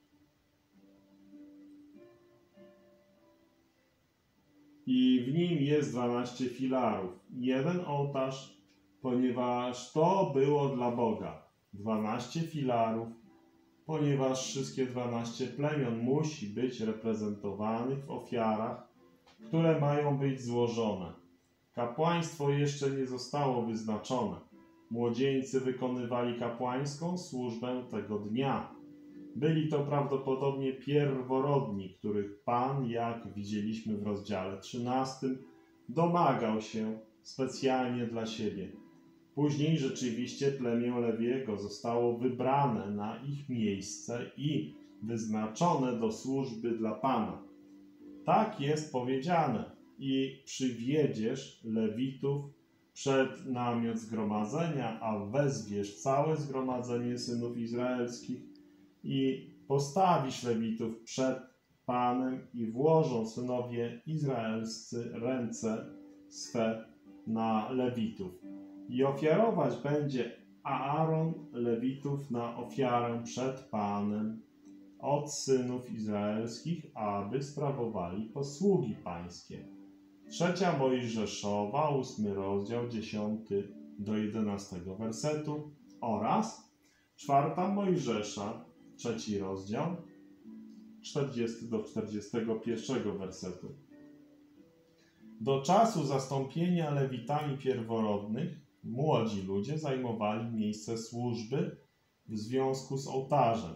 I w nim jest dwanaście filarów. Jeden ołtarz, ponieważ to było dla Boga. Dwanaście filarów, ponieważ wszystkie dwanaście plemion musi być reprezentowanych w ofiarach, które mają być złożone. Kapłaństwo jeszcze nie zostało wyznaczone. Młodzieńcy wykonywali kapłańską służbę tego dnia. Byli to prawdopodobnie pierworodni, których Pan, jak widzieliśmy w rozdziale trzynastym, domagał się specjalnie dla siebie. Później rzeczywiście plemię Lewiego zostało wybrane na ich miejsce i wyznaczone do służby dla Pana. Tak jest powiedziane: i przywiedziesz Lewitów przed namiot zgromadzenia, a wezwiesz całe zgromadzenie synów izraelskich i postawisz Lewitów przed Panem i włożą synowie izraelscy ręce swe na Lewitów. I ofiarować będzie Aaron Lewitów na ofiarę przed Panem od synów izraelskich, aby sprawowali posługi pańskie. Trzecia Mojżeszowa, ósmy rozdział, dziesiąty do jedenastego wersetu oraz czwarta Mojżesza, trzeci rozdział, czterdziesty do czterdziestego pierwszego wersetu. Do czasu zastąpienia Lewitami pierworodnych młodzi ludzie zajmowali miejsce służby w związku z ołtarzem.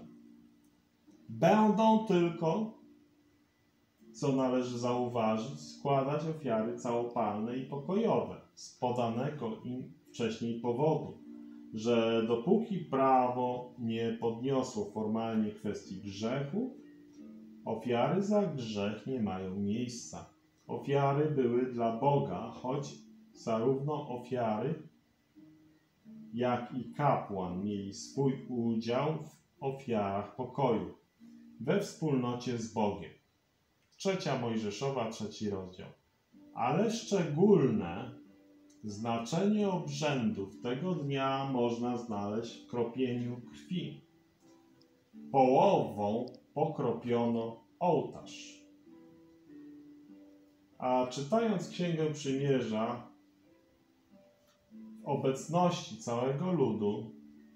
Będą tylko, co należy zauważyć, składać ofiary całopalne i pokojowe z podanego im wcześniej powodu, że dopóki prawo nie podniosło formalnie kwestii grzechu, ofiary za grzech nie mają miejsca. Ofiary były dla Boga, choć zarówno ofiary, jak i kapłan mieli swój udział w ofiarach pokoju we wspólnocie z Bogiem. Trzecia Mojżeszowa, trzeci rozdział. Ale szczególne znaczenie obrzędów tego dnia można znaleźć w kropieniu krwi. Połową pokropiono ołtarz. A czytając Księgę Przymierza w obecności całego ludu,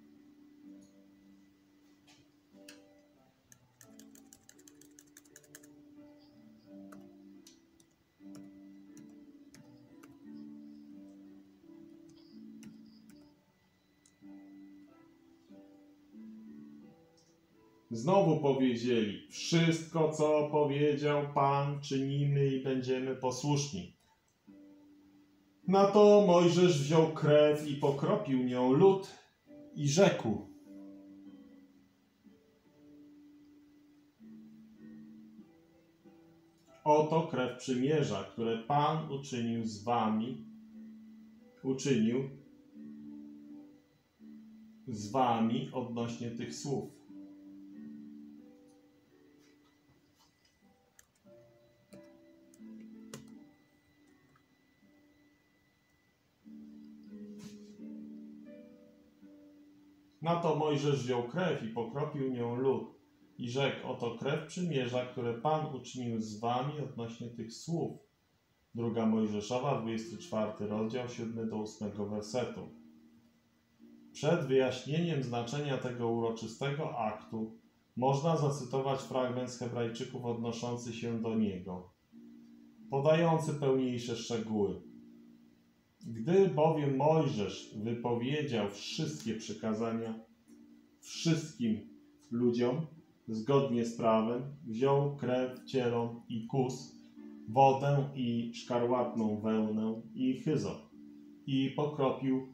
znowu powiedzieli: wszystko, co powiedział Pan, czynimy i będziemy posłuszni. Na to Mojżesz wziął krew i pokropił nią lud i rzekł: oto krew przymierza, które Pan uczynił z wami, uczynił z wami odnośnie tych słów. Na to Mojżesz wziął krew i pokropił nią lud i rzekł: oto krew przymierza, które Pan uczynił z wami odnośnie tych słów. Druga Mojżeszowa, dwudziesty czwarty rozdział, siódmy do ósmego wersetu. Przed wyjaśnieniem znaczenia tego uroczystego aktu można zacytować fragment z Hebrajczyków odnoszący się do niego, podający pełniejsze szczegóły. Gdy bowiem Mojżesz wypowiedział wszystkie przykazania wszystkim ludziom zgodnie z prawem, wziął krew cielą i kus, wodę i szkarłatną wełnę i hyzop i pokropił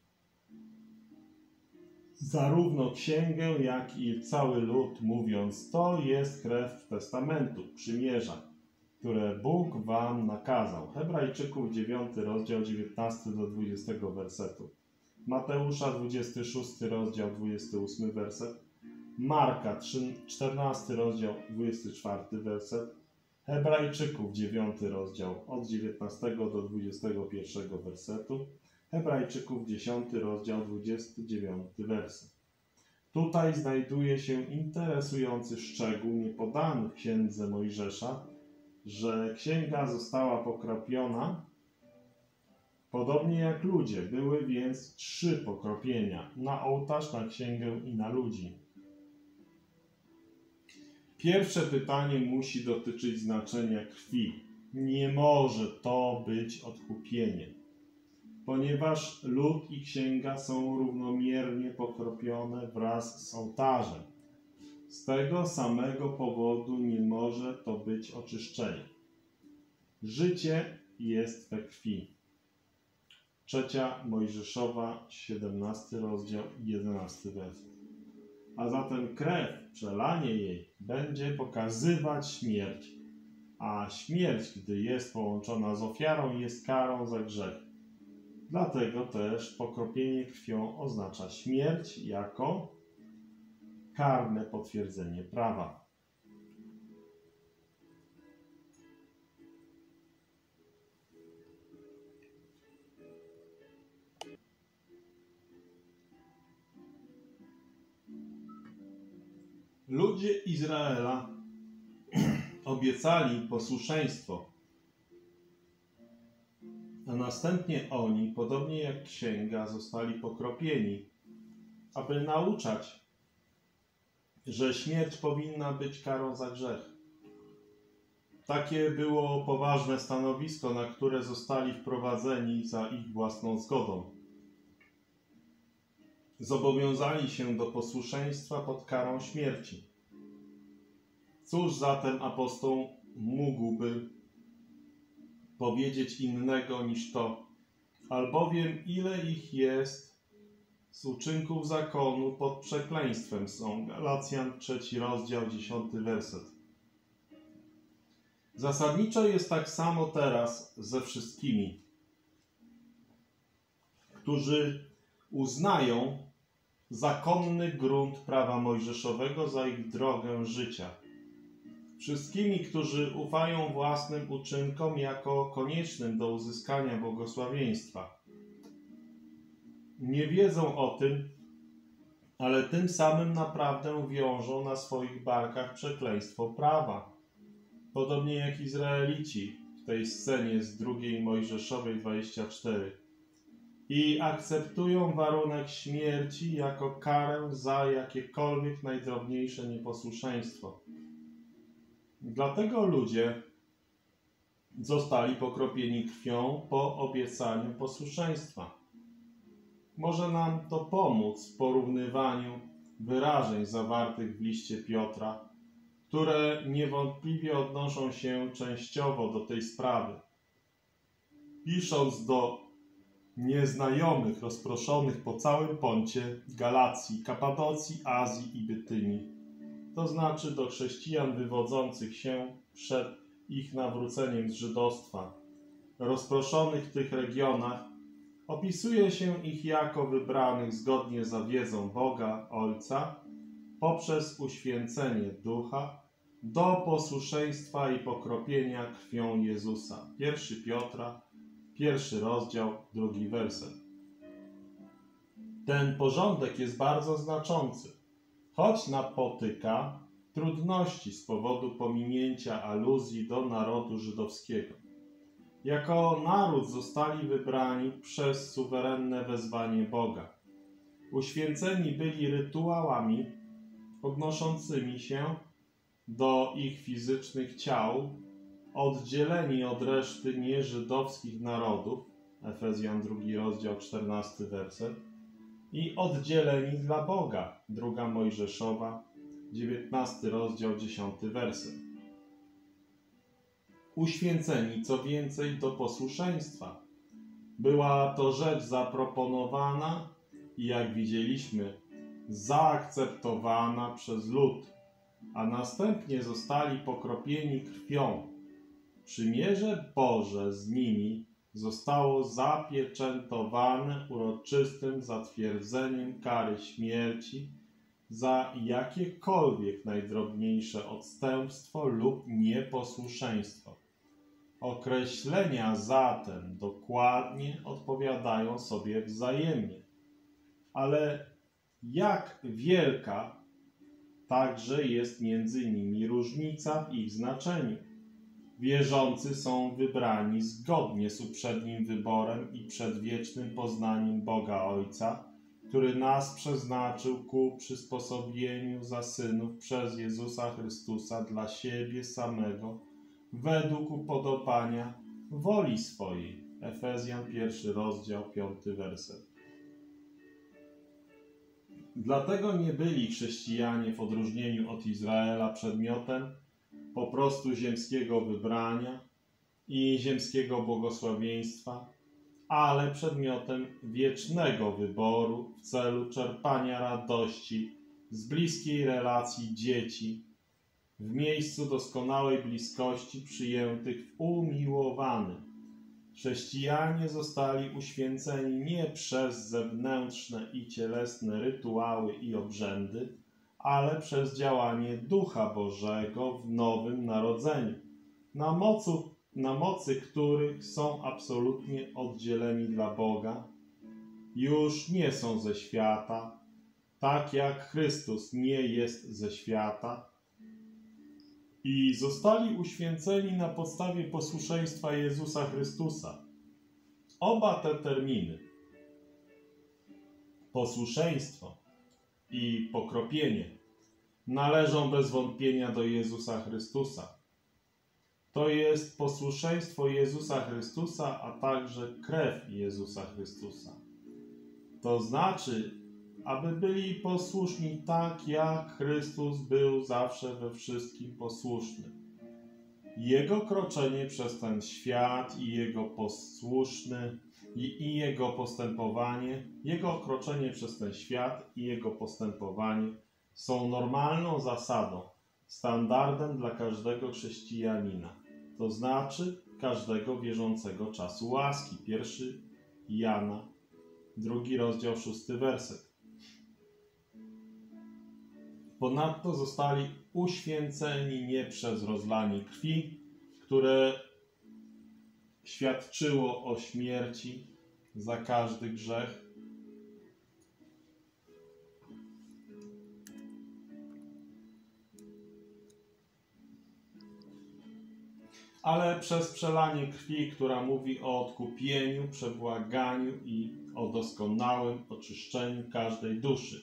zarówno księgę, jak i cały lud, mówiąc: to jest krew testamentu, przymierza, które Bóg wam nakazał. Hebrajczyków dziewiąty rozdział, dziewiętnasty do dwudziestego wersetu. Mateusza dwudziesty szósty rozdział, dwudziesty ósmy werset. Marka czternasty rozdział, dwudziesty czwarty werset. Hebrajczyków dziewiąty rozdział od dziewiętnastego do dwudziestego pierwszego wersetu. Hebrajczyków dziesiąty rozdział, dwudziesty dziewiąty werset. Tutaj znajduje się interesujący szczegół niepodany w Księdze Mojżesza, że księga została pokropiona, podobnie jak ludzie. Były więc trzy pokropienia: na ołtarz, na księgę i na ludzi. Pierwsze pytanie musi dotyczyć znaczenia krwi. Nie może to być odkupienie, ponieważ lud i księga są równomiernie pokropione wraz z ołtarzem. Z tego samego powodu nie może to być oczyszczenie. Życie jest we krwi. Trzecia Mojżeszowa, siedemnasty rozdział, jedenasty werset. A zatem krew, przelanie jej, będzie pokazywać śmierć, a śmierć, gdy jest połączona z ofiarą, jest karą za grzech. Dlatego też pokropienie krwią oznacza śmierć jako karne potwierdzenie prawa. Ludzie Izraela obiecali posłuszeństwo, a następnie oni, podobnie jak księga, zostali pokropieni, aby nauczać, że śmierć powinna być karą za grzech. Takie było poważne stanowisko, na które zostali wprowadzeni za ich własną zgodą. Zobowiązali się do posłuszeństwa pod karą śmierci. Cóż zatem apostoł mógłby powiedzieć innego niż to, albowiem ile ich jest z uczynków zakonu pod przekleństwem są. Galacjan trzeci rozdział, dziesiąty werset. Zasadniczo jest tak samo teraz ze wszystkimi, którzy uznają zakonny grunt prawa mojżeszowego za ich drogę życia. Wszystkimi, którzy ufają własnym uczynkom jako koniecznym do uzyskania błogosławieństwa. Nie wiedzą o tym, ale tym samym naprawdę wiążą na swoich barkach przekleństwo prawa. Podobnie jak Izraelici w tej scenie z drugiej Mojżeszowej dwadzieścia cztery. I akceptują warunek śmierci jako karę za jakiekolwiek najdrobniejsze nieposłuszeństwo. Dlatego ludzie zostali pokropieni krwią po obiecaniu posłuszeństwa. Może nam to pomóc w porównywaniu wyrażeń zawartych w liście Piotra, które niewątpliwie odnoszą się częściowo do tej sprawy. Pisząc do nieznajomych rozproszonych po całym Poncie, Galacji, Kapadocji, Azji i Bytynii, to znaczy do chrześcijan wywodzących się przed ich nawróceniem z żydostwa, rozproszonych w tych regionach, opisuje się ich jako wybranych zgodnie z wiedzą Boga Ojca poprzez uświęcenie Ducha do posłuszeństwa i pokropienia krwią Jezusa. Pierwszy Piotra, pierwszy rozdział, drugi werset. Ten porządek jest bardzo znaczący, choć napotyka trudności z powodu pominięcia aluzji do narodu żydowskiego. Jako naród zostali wybrani przez suwerenne wezwanie Boga. Uświęceni byli rytuałami odnoszącymi się do ich fizycznych ciał, oddzieleni od reszty nieżydowskich narodów, Efezjan drugi rozdział, czternasty werset, i oddzieleni dla Boga, druga Mojżeszowa, dziewiętnasty rozdział, dziesiąty werset. Uświęceni, co więcej, do posłuszeństwa. Była to rzecz zaproponowana i, jak widzieliśmy, zaakceptowana przez lud, a następnie zostali pokropieni krwią. Przymierze Boże z nimi zostało zapieczętowane uroczystym zatwierdzeniem kary śmierci za jakiekolwiek najdrobniejsze odstępstwo lub nieposłuszeństwo. Określenia zatem dokładnie odpowiadają sobie wzajemnie. Ale jak wielka także jest między nimi różnica w ich znaczeniu. Wierzący są wybrani zgodnie z uprzednim wyborem i przedwiecznym poznaniem Boga Ojca, który nas przeznaczył ku przysposobieniu za synów przez Jezusa Chrystusa dla siebie samego, według upodobania woli swojej. Efezjan pierwszy rozdział, piąty werset. Dlatego nie byli chrześcijanie w odróżnieniu od Izraela przedmiotem po prostu ziemskiego wybrania i ziemskiego błogosławieństwa, ale przedmiotem wiecznego wyboru w celu czerpania radości z bliskiej relacji dzieci w miejscu doskonałej bliskości przyjętych w umiłowanym, Chrześcijanie zostali uświęceni nie przez zewnętrzne i cielesne rytuały i obrzędy, ale przez działanie Ducha Bożego w nowym narodzeniu, na mocy, na mocy których są absolutnie oddzieleni dla Boga, już nie są ze świata, tak jak Chrystus nie jest ze świata, i zostali uświęceni na podstawie posłuszeństwa Jezusa Chrystusa. Oba te terminy, posłuszeństwo i pokropienie, należą bez wątpienia do Jezusa Chrystusa. To jest posłuszeństwo Jezusa Chrystusa, a także krew Jezusa Chrystusa. To znaczy, aby byli posłuszni tak, jak Chrystus był zawsze we wszystkim posłuszny. Jego kroczenie przez ten świat i jego posłuszny i, i jego postępowanie, jego kroczenie przez ten świat i jego postępowanie są normalną zasadą, standardem dla każdego chrześcijanina, to znaczy każdego wierzącego czasu łaski. Pierwszy Jana, drugi rozdział, szósty werset. Ponadto zostali uświęceni nie przez rozlanie krwi, które świadczyło o śmierci za każdy grzech, ale przez przelanie krwi, która mówi o odkupieniu, przebłaganiu i o doskonałym oczyszczeniu każdej duszy,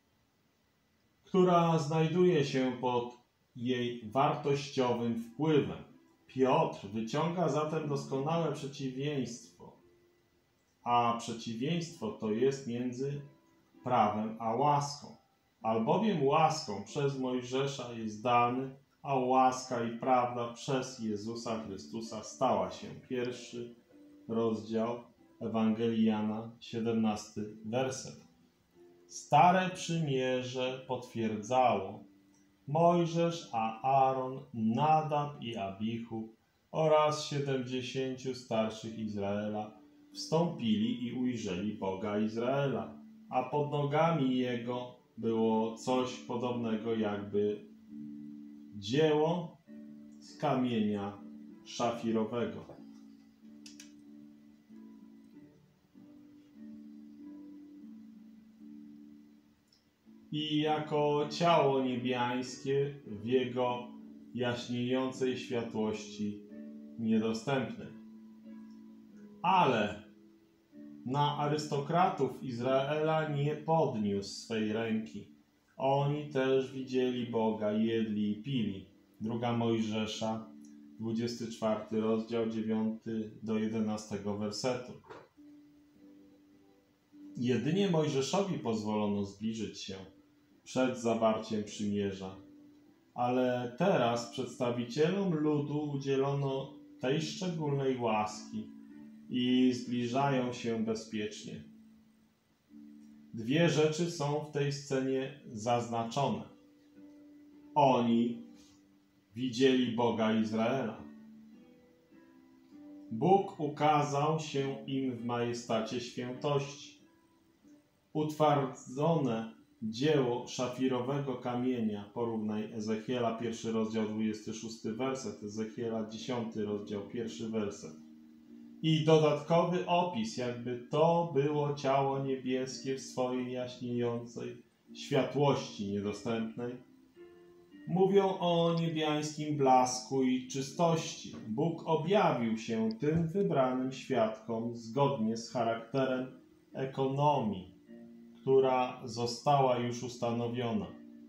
która znajduje się pod jej wartościowym wpływem. Piotr wyciąga zatem doskonałe przeciwieństwo, a przeciwieństwo to jest między prawem a łaską. Albowiem łaską przez Mojżesza jest dany, a łaska i prawda przez Jezusa Chrystusa stała się. Pierwszy rozdział Ewangelii Jana, siedemnasty werset. Stare przymierze potwierdzało Mojżesz, a Aaron, Nadab i Abichu oraz siedemdziesięciu starszych Izraela wstąpili i ujrzeli Boga Izraela, a pod nogami Jego było coś podobnego jakby dzieło z kamienia szafirowego. I jako ciało niebiańskie w Jego jaśniejącej światłości niedostępnej. Ale na arystokratów Izraela nie podniósł swej ręki. Oni też widzieli Boga, jedli i pili. Druga Mojżesza, dwudziesty czwarty rozdział, dziewiąty do jedenastego wersetu. Jedynie Mojżeszowi pozwolono zbliżyć się przed zawarciem przymierza, ale teraz przedstawicielom ludu udzielono tej szczególnej łaski i zbliżają się bezpiecznie. Dwie rzeczy są w tej scenie zaznaczone. Oni widzieli Boga Izraela. Bóg ukazał się im w majestacie świętości. Utwardzone dzieło szafirowego kamienia, porównaj Ezechiela, pierwszy rozdział, dwudziesty szósty werset, Ezechiela, dziesiąty rozdział, pierwszy werset. I dodatkowy opis, jakby to było ciało niebieskie w swojej jaśniejącej światłości niedostępnej, mówią o niebiańskim blasku i czystości. Bóg objawił się tym wybranym świadkom zgodnie z charakterem ekonomii, która została już ustanowiona.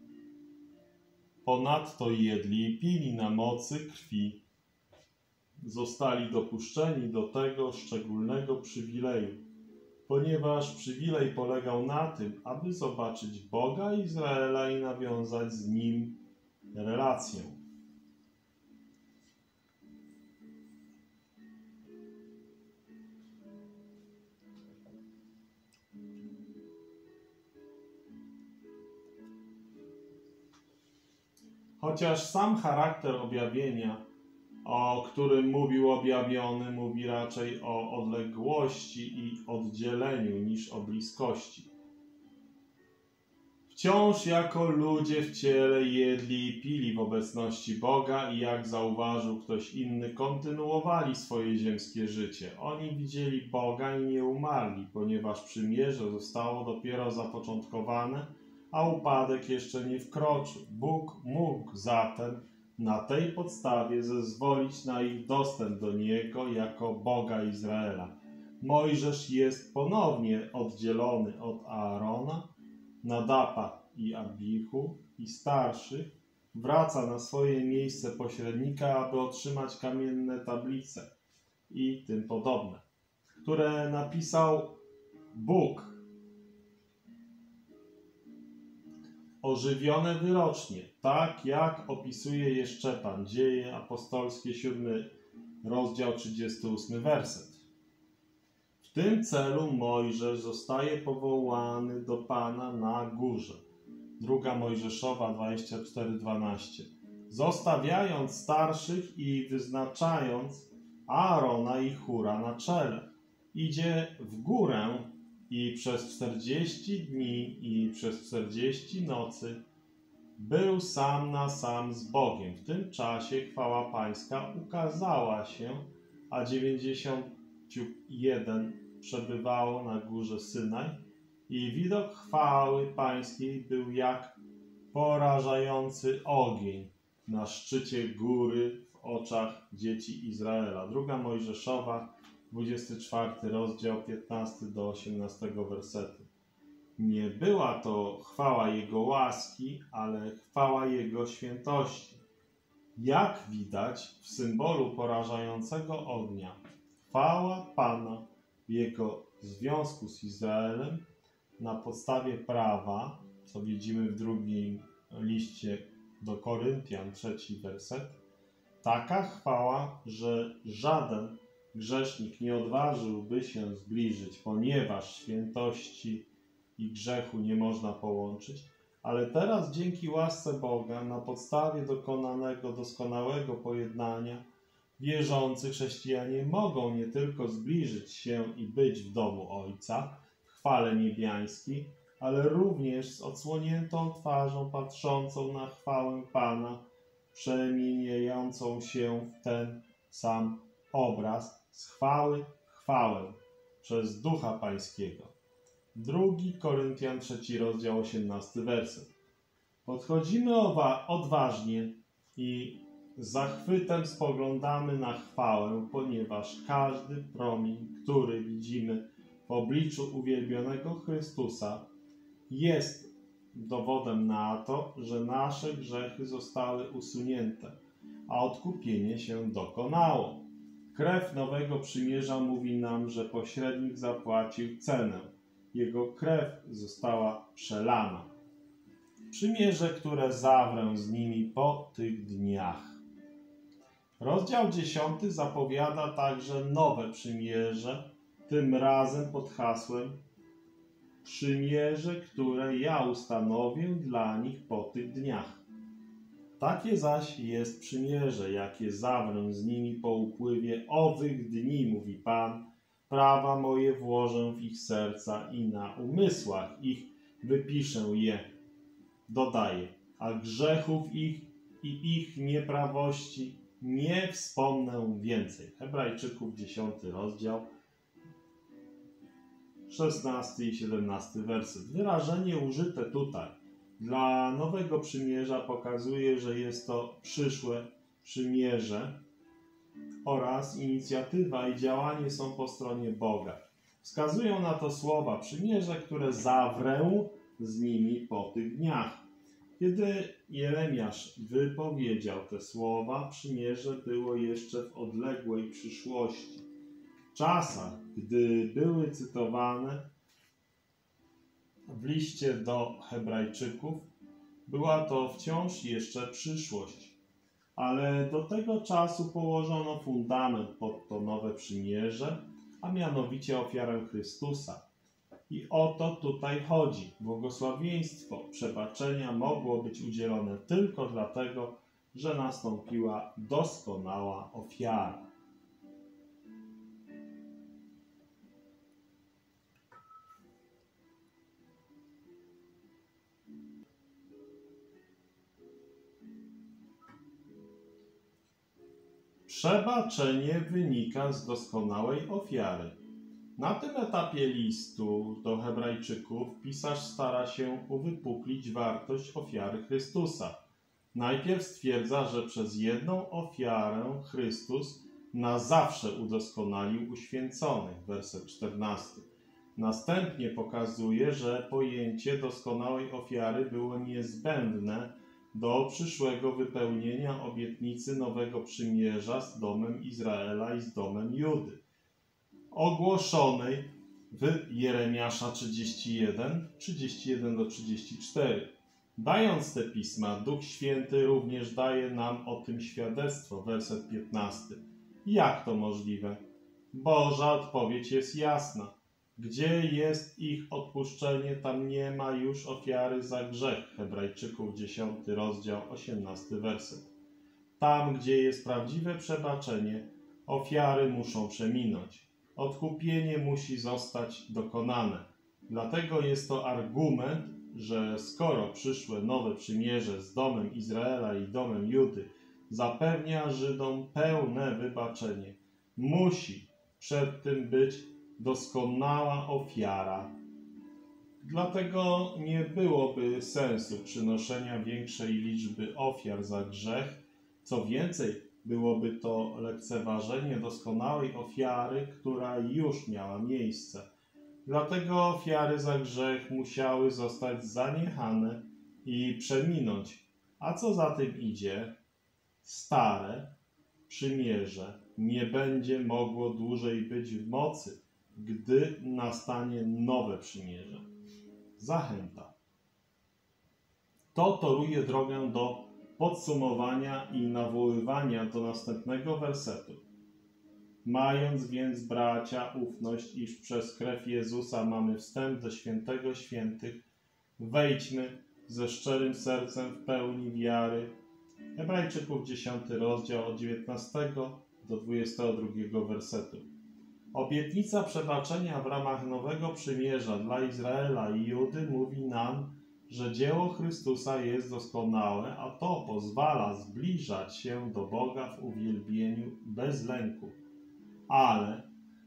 Ponadto jedli i pili na mocy krwi. Zostali dopuszczeni do tego szczególnego przywileju, ponieważ przywilej polegał na tym, aby zobaczyć Boga Izraela i nawiązać z Nim relację. Chociaż sam charakter objawienia o którym mówił objawiony, mówi raczej o odległości i oddzieleniu niż o bliskości. Wciąż jako ludzie w ciele jedli i pili w obecności Boga i jak zauważył ktoś inny, kontynuowali swoje ziemskie życie. Oni widzieli Boga i nie umarli, ponieważ przymierze zostało dopiero zapoczątkowane, a upadek jeszcze nie wkroczył. Bóg mógł zatem na tej podstawie zezwolić na ich dostęp do Niego jako Boga Izraela. Mojżesz jest ponownie oddzielony od Aarona, Nadaba i Abichu i starszych, wraca na swoje miejsce pośrednika, aby otrzymać kamienne tablice i tym podobne, które napisał Bóg, ożywione wyrocznie, tak jak opisuje je Szczepan, Dzieje apostolskie, siódmy rozdział, trzydziesty ósmy werset. W tym celu Mojżesz zostaje powołany do Pana na górze. Druga Mojżeszowa dwadzieścia cztery dwanaście. Zostawiając starszych i wyznaczając Aarona i Hura na czele. Idzie w górę i przez czterdzieści dni i przez czterdzieści nocy był sam na sam z Bogiem. W tym czasie chwała Pańska ukazała się, a dziewięćdziesiąt jeden przebywało na górze Synaj i widok chwały Pańskiej był jak porażający ogień na szczycie góry w oczach dzieci Izraela. Druga Mojżeszowa, dwudziesty czwarty rozdział, piętnasty do osiemnastego wersetu. Nie była to chwała Jego łaski, ale chwała Jego świętości. Jak widać w symbolu porażającego ognia, chwała Pana w Jego związku z Izraelem na podstawie prawa, co widzimy w drugim liście do Koryntian, trzeci werset, taka chwała, że żaden grzesznik nie odważyłby się zbliżyć, ponieważ świętości i grzechu nie można połączyć, ale teraz dzięki łasce Boga na podstawie dokonanego doskonałego pojednania wierzący chrześcijanie mogą nie tylko zbliżyć się i być w domu Ojca w chwale niebiańskiej, ale również z odsłoniętą twarzą patrzącą na chwałę Pana, przemieniającą się w ten sam obraz z chwały w chwałę przez Ducha Pańskiego. Drugi Koryntian, trzeci rozdział, osiemnasty werset. Podchodzimy odważnie i z zachwytem spoglądamy na chwałę, ponieważ każdy promień, który widzimy w obliczu uwielbionego Chrystusa, jest dowodem na to, że nasze grzechy zostały usunięte, a odkupienie się dokonało. Krew nowego przymierza mówi nam, że pośrednik zapłacił cenę. Jego krew została przelana. Przymierze, które zawrę z nimi po tych dniach. Rozdział dziesiąty zapowiada także nowe przymierze, tym razem pod hasłem przymierze, które ja ustanowię dla nich po tych dniach. Takie zaś jest przymierze, jakie zawrę z nimi po upływie owych dni, mówi Pan. Prawa moje włożę w ich serca i na umysłach ich wypiszę je. Dodaje, a grzechów ich i ich nieprawości nie wspomnę więcej. Hebrajczyków, dziesiąty rozdział, szesnasty i siedemnasty werset. Wyrażenie użyte tutaj dla nowego przymierza pokazuje, że jest to przyszłe przymierze oraz inicjatywa i działanie są po stronie Boga. Wskazują na to słowa przymierze, które zawrę z nimi po tych dniach. Kiedy Jeremiasz wypowiedział te słowa, przymierze było jeszcze w odległej przyszłości. W czasach, gdy były cytowane w liście do Hebrajczyków, była to wciąż jeszcze przyszłość. Ale do tego czasu położono fundament pod to nowe przymierze, a mianowicie ofiarę Chrystusa. I o to tutaj chodzi. Błogosławieństwo przebaczenia mogło być udzielone tylko dlatego, że nastąpiła doskonała ofiara. Przebaczenie wynika z doskonałej ofiary. Na tym etapie listu do Hebrajczyków pisarz stara się uwypuklić wartość ofiary Chrystusa. Najpierw stwierdza, że przez jedną ofiarę Chrystus na zawsze udoskonalił uświęconych, werset czternasty. Następnie pokazuje, że pojęcie doskonałej ofiary było niezbędne do przyszłego wypełnienia obietnicy nowego przymierza z domem Izraela i z domem Judy, ogłoszonej w Jeremiasza trzydzieści jeden, trzydzieści jeden do trzydziestu czterech. Dając te pisma, Duch Święty również daje nam o tym świadectwo, werset piętnasty. Jak to możliwe? Boża odpowiedź jest jasna. Gdzie jest ich odpuszczenie, tam nie ma już ofiary za grzech. Hebrajczyków dziesiąty rozdział, osiemnasty werset. Tam, gdzie jest prawdziwe przebaczenie, ofiary muszą przeminąć. Odkupienie musi zostać dokonane. Dlatego jest to argument, że skoro przyszłe nowe przymierze z domem Izraela i domem Judy zapewnia Żydom pełne wybaczenie, musi przed tym być doskonała ofiara. Dlatego nie byłoby sensu przynoszenia większej liczby ofiar za grzech. Co więcej, byłoby to lekceważenie doskonałej ofiary, która już miała miejsce. Dlatego ofiary za grzech musiały zostać zaniechane i przeminąć. A co za tym idzie? Stare przymierze nie będzie mogło dłużej być w mocy, gdy nastanie nowe przymierze. Zachęta. To toruje drogę do podsumowania i nawoływania do następnego wersetu. Mając więc, bracia, ufność, iż przez krew Jezusa mamy wstęp do świętego świętych, wejdźmy ze szczerym sercem w pełni wiary. Hebrajczyków dziesiąty rozdział od dziewiętnastego do dwudziestego drugiego wersetu. Obietnica przebaczenia w ramach nowego przymierza dla Izraela i Judy mówi nam, że dzieło Chrystusa jest doskonałe, a to pozwala zbliżać się do Boga w uwielbieniu bez lęku. Ale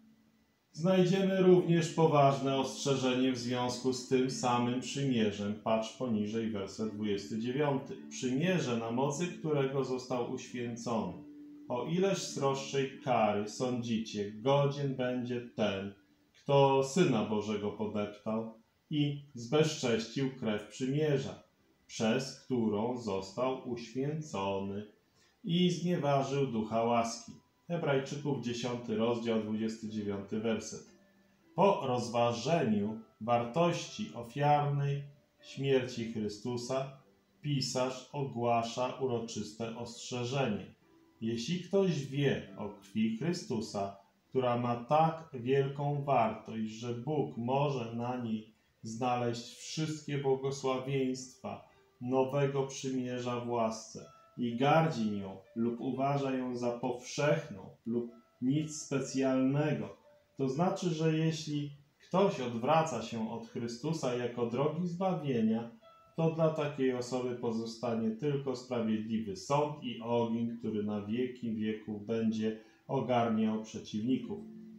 znajdziemy również poważne ostrzeżenie w związku z tym samym przymierzem. Patrz poniżej werset dwudziesty dziewiąty. Przymierze, na mocy którego został uświęcony. O ileż sroższej kary sądzicie, godzien będzie ten, kto Syna Bożego podeptał i zbezcześcił krew przymierza, przez którą został uświęcony i znieważył ducha łaski. Hebrajczyków dziesiąty rozdział, dwudziesty dziewiąty werset. Po rozważeniu wartości ofiarnej śmierci Chrystusa pisarz ogłasza uroczyste ostrzeżenie. Jeśli ktoś wie o krwi Chrystusa, która ma tak wielką wartość, że Bóg może na niej znaleźć wszystkie błogosławieństwa nowego przymierza w łasce i gardzi nią lub uważa ją za powszechną lub nic specjalnego, to znaczy, że jeśli ktoś odwraca się od Chrystusa jako drogi zbawienia, to dla takiej osoby pozostanie tylko sprawiedliwy sąd i ogień, który na wieki wieków będzie ogarniał przeciwników.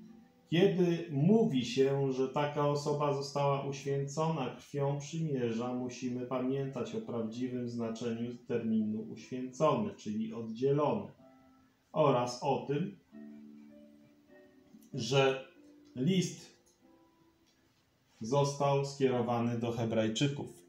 Kiedy mówi się, że taka osoba została uświęcona krwią przymierza, musimy pamiętać o prawdziwym znaczeniu terminu uświęcony, czyli oddzielony, oraz o tym, że list został skierowany do Hebrajczyków.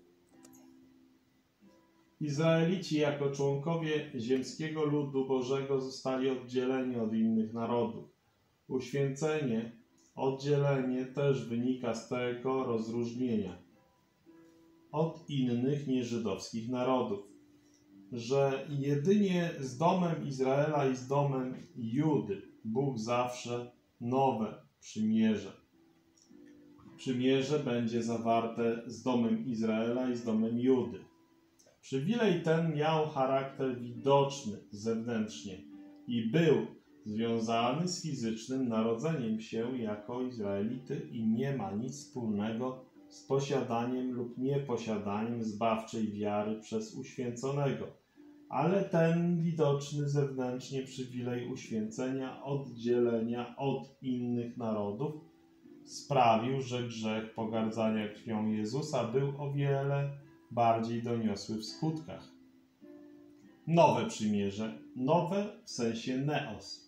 Izraelici jako członkowie ziemskiego ludu Bożego zostali oddzieleni od innych narodów. Uświęcenie, oddzielenie też wynika z tego rozróżnienia od innych nieżydowskich narodów, że jedynie z domem Izraela i z domem Judy Bóg zawrze nowe przymierze. Przymierze będzie zawarte z domem Izraela i z domem Judy. Przywilej ten miał charakter widoczny zewnętrznie i był związany z fizycznym narodzeniem się jako Izraelity i nie ma nic wspólnego z posiadaniem lub nieposiadaniem zbawczej wiary przez uświęconego. Ale ten widoczny zewnętrznie przywilej uświęcenia, oddzielenia od innych narodów sprawił, że grzech pogardzania krwią Jezusa był o wiele bardziej doniosły w skutkach. Nowe przymierze, nowe w sensie neos.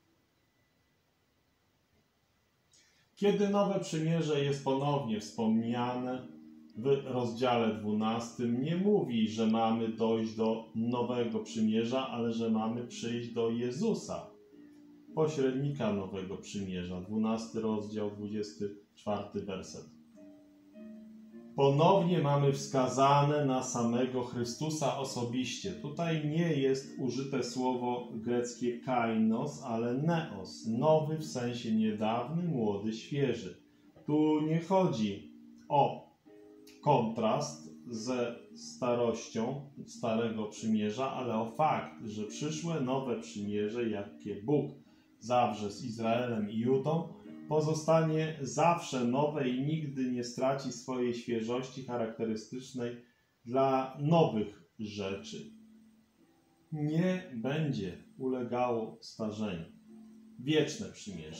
Kiedy nowe przymierze jest ponownie wspomniane w rozdziale dwunastym, nie mówi, że mamy dojść do nowego przymierza, ale że mamy przyjść do Jezusa, pośrednika nowego przymierza. dwunasty rozdział, dwudziesty czwarty werset. Ponownie mamy wskazane na samego Chrystusa osobiście. Tutaj nie jest użyte słowo greckie kainos, ale neos. Nowy w sensie niedawny, młody, świeży. Tu nie chodzi o kontrast ze starością Starego Przymierza, ale o fakt, że przyszłe nowe przymierze, jakie Bóg zawrze z Izraelem i Judą, pozostanie zawsze nowe i nigdy nie straci swojej świeżości charakterystycznej dla nowych rzeczy. Nie będzie ulegało starzeniu. Wieczne przymierze.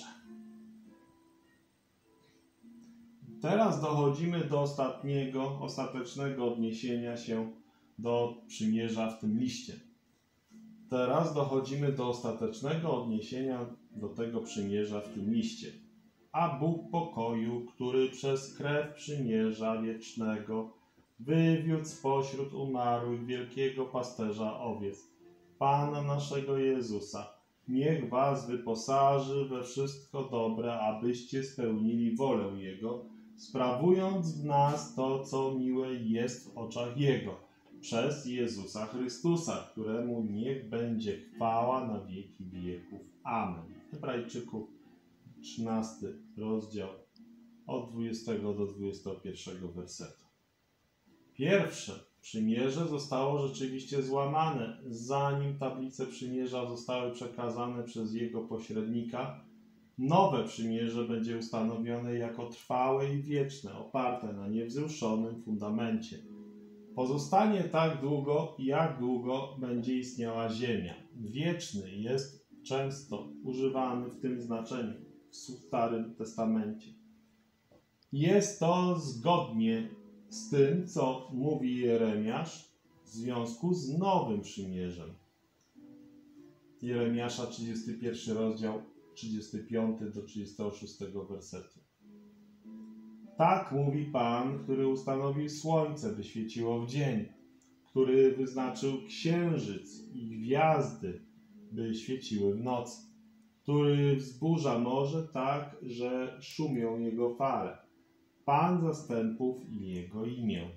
Teraz dochodzimy do ostatniego, ostatecznego odniesienia się do przymierza w tym liście. Teraz dochodzimy do ostatecznego odniesienia do tego przymierza w tym liście. A Bóg pokoju, który przez krew przymierza wiecznego wywiódł spośród umarłych wielkiego pasterza owiec, Pana naszego Jezusa, niech was wyposaży we wszystko dobre, abyście spełnili wolę Jego, sprawując w nas to, co miłe jest w oczach Jego, przez Jezusa Chrystusa, któremu niech będzie chwała na wieki wieków. Amen. Hebrajczyków trzynasty rozdział od dwudziestego do dwudziestego pierwszego wersetu. Pierwsze przymierze zostało rzeczywiście złamane, zanim tablice przymierza zostały przekazane przez jego pośrednika. Nowe przymierze będzie ustanowione jako trwałe i wieczne, oparte na niewzruszonym fundamencie. Pozostanie tak długo, jak długo będzie istniała ziemia. Wieczny jest często używany w tym znaczeniu w Starym Testamencie. Jest to zgodnie z tym, co mówi Jeremiasz w związku z Nowym Przymierzem. Jeremiasza trzydziesty pierwszy rozdział, trzydziesty piąty do trzydziestego szóstego wersetu. Tak mówi Pan, który ustanowił słońce, by świeciło w dzień, który wyznaczył księżyc i gwiazdy, by świeciły w nocy, który wzburza morze tak, że szumią jego fale. Pan zastępów i jego imię.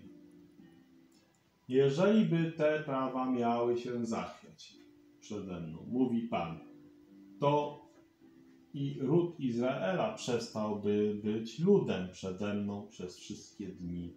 Jeżeli by te prawa miały się zachwiać przede mną, mówi Pan, to i ród Izraela przestałby być ludem przede mną przez wszystkie dni.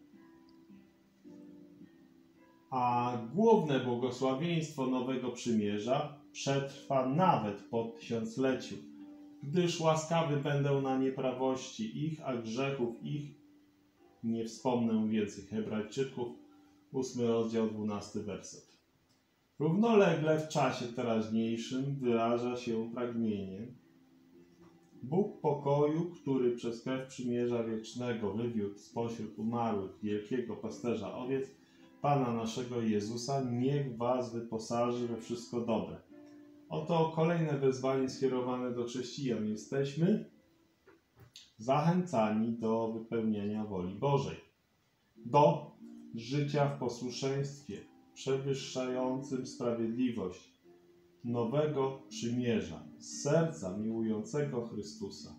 A główne błogosławieństwo Nowego Przymierza przetrwa nawet po tysiącleciu, gdyż łaskawy będę na nieprawości ich, a grzechów ich nie wspomnę więcej. Hebrajczyków, ósmy rozdział, dwunasty werset. Równolegle w czasie teraźniejszym wyraża się pragnienie. Bóg pokoju, który przez krew przymierza wiecznego wywiódł spośród umarłych wielkiego pasterza owiec, Pana naszego Jezusa, niech was wyposaży we wszystko dobre. Oto kolejne wezwanie skierowane do chrześcijan. Jesteśmy zachęcani do wypełnienia woli Bożej, do życia w posłuszeństwie przewyższającym sprawiedliwość, nowego przymierza, z serca miłującego Chrystusa.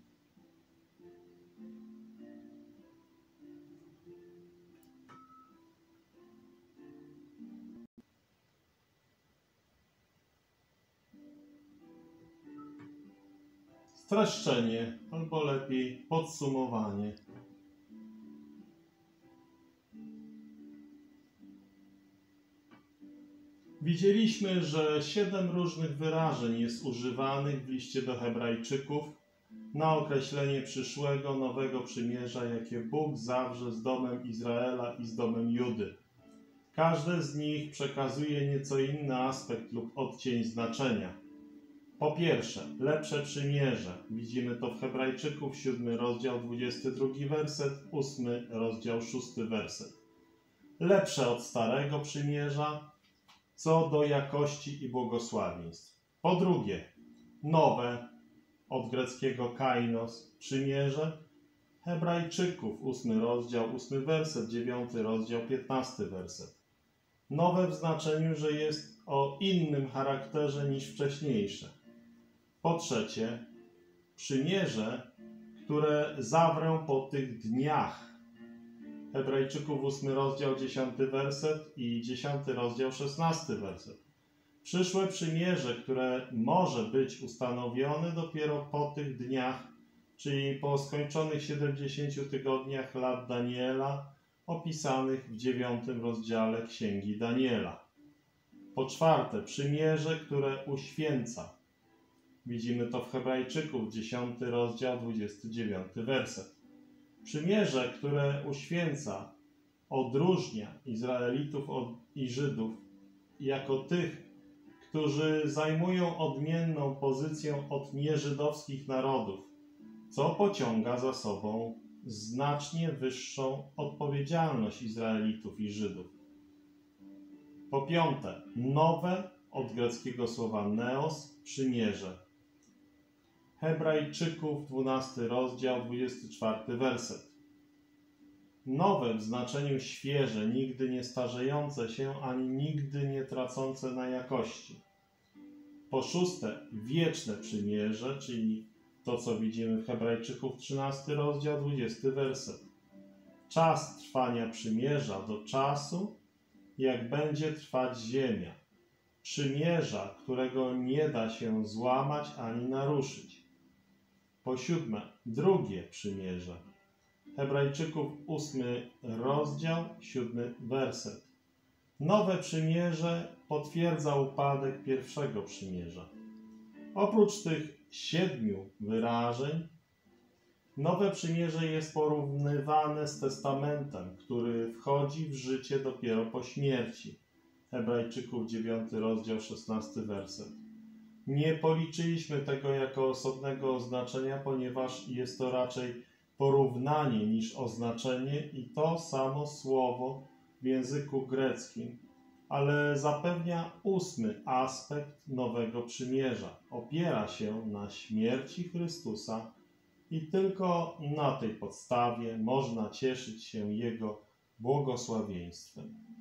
Streszczenie, albo lepiej podsumowanie. Widzieliśmy, że siedem różnych wyrażeń jest używanych w liście do Hebrajczyków na określenie przyszłego nowego przymierza, jakie Bóg zawrze z domem Izraela i z domem Judy. Każde z nich przekazuje nieco inny aspekt lub odcień znaczenia. Po pierwsze, lepsze przymierze. Widzimy to w Hebrajczyków, siódmy rozdział, dwudziesty drugi werset, ósmy rozdział, szósty werset. Lepsze od starego przymierza, co do jakości i błogosławieństw. Po drugie, nowe, od greckiego kainos, przymierze. Hebrajczyków, ósmy rozdział, ósmy werset, dziewiąty rozdział, piętnasty werset. Nowe w znaczeniu, że jest o innym charakterze niż wcześniejsze. Po trzecie, przymierze, które zawrę po tych dniach. Hebrajczyków, ósmy rozdział, dziesiąty werset i dziesiąty rozdział, szesnasty werset. Przyszłe przymierze, które może być ustanowione dopiero po tych dniach, czyli po skończonych siedemdziesięciu tygodniach lat Daniela, opisanych w dziewiątym rozdziale Księgi Daniela. Po czwarte, przymierze, które uświęca. Widzimy to w Hebrajczyków, dziesiąty rozdział, dwudziesty dziewiąty werset. Przymierze, które uświęca, odróżnia Izraelitów od, i Żydów jako tych, którzy zajmują odmienną pozycję od nieżydowskich narodów, co pociąga za sobą znacznie wyższą odpowiedzialność Izraelitów i Żydów. Po piąte, nowe, od greckiego słowa neos, przymierze. Hebrajczyków, dwunasty rozdział, dwudziesty czwarty werset. Nowe w znaczeniu świeże, nigdy nie starzejące się, ani nigdy nie tracące na jakości. Po szóste, wieczne przymierze, czyli to, co widzimy w Hebrajczyków, trzynasty rozdział, dwudziesty werset. Czas trwania przymierza do czasu, jak będzie trwać ziemia. Przymierza, którego nie da się złamać ani naruszyć. Po siódme, drugie przymierze. Hebrajczyków, ósmy rozdział, siódmy werset. Nowe przymierze potwierdza upadek pierwszego przymierza. Oprócz tych siedmiu wyrażeń, nowe przymierze jest porównywane z testamentem, który wchodzi w życie dopiero po śmierci. Hebrajczyków, dziewiąty rozdział, szesnasty werset. Nie policzyliśmy tego jako osobnego oznaczenia, ponieważ jest to raczej porównanie niż oznaczenie i to samo słowo w języku greckim, ale zapewnia ósmy aspekt nowego przymierza. Opiera się na śmierci Chrystusa i tylko na tej podstawie można cieszyć się Jego błogosławieństwem.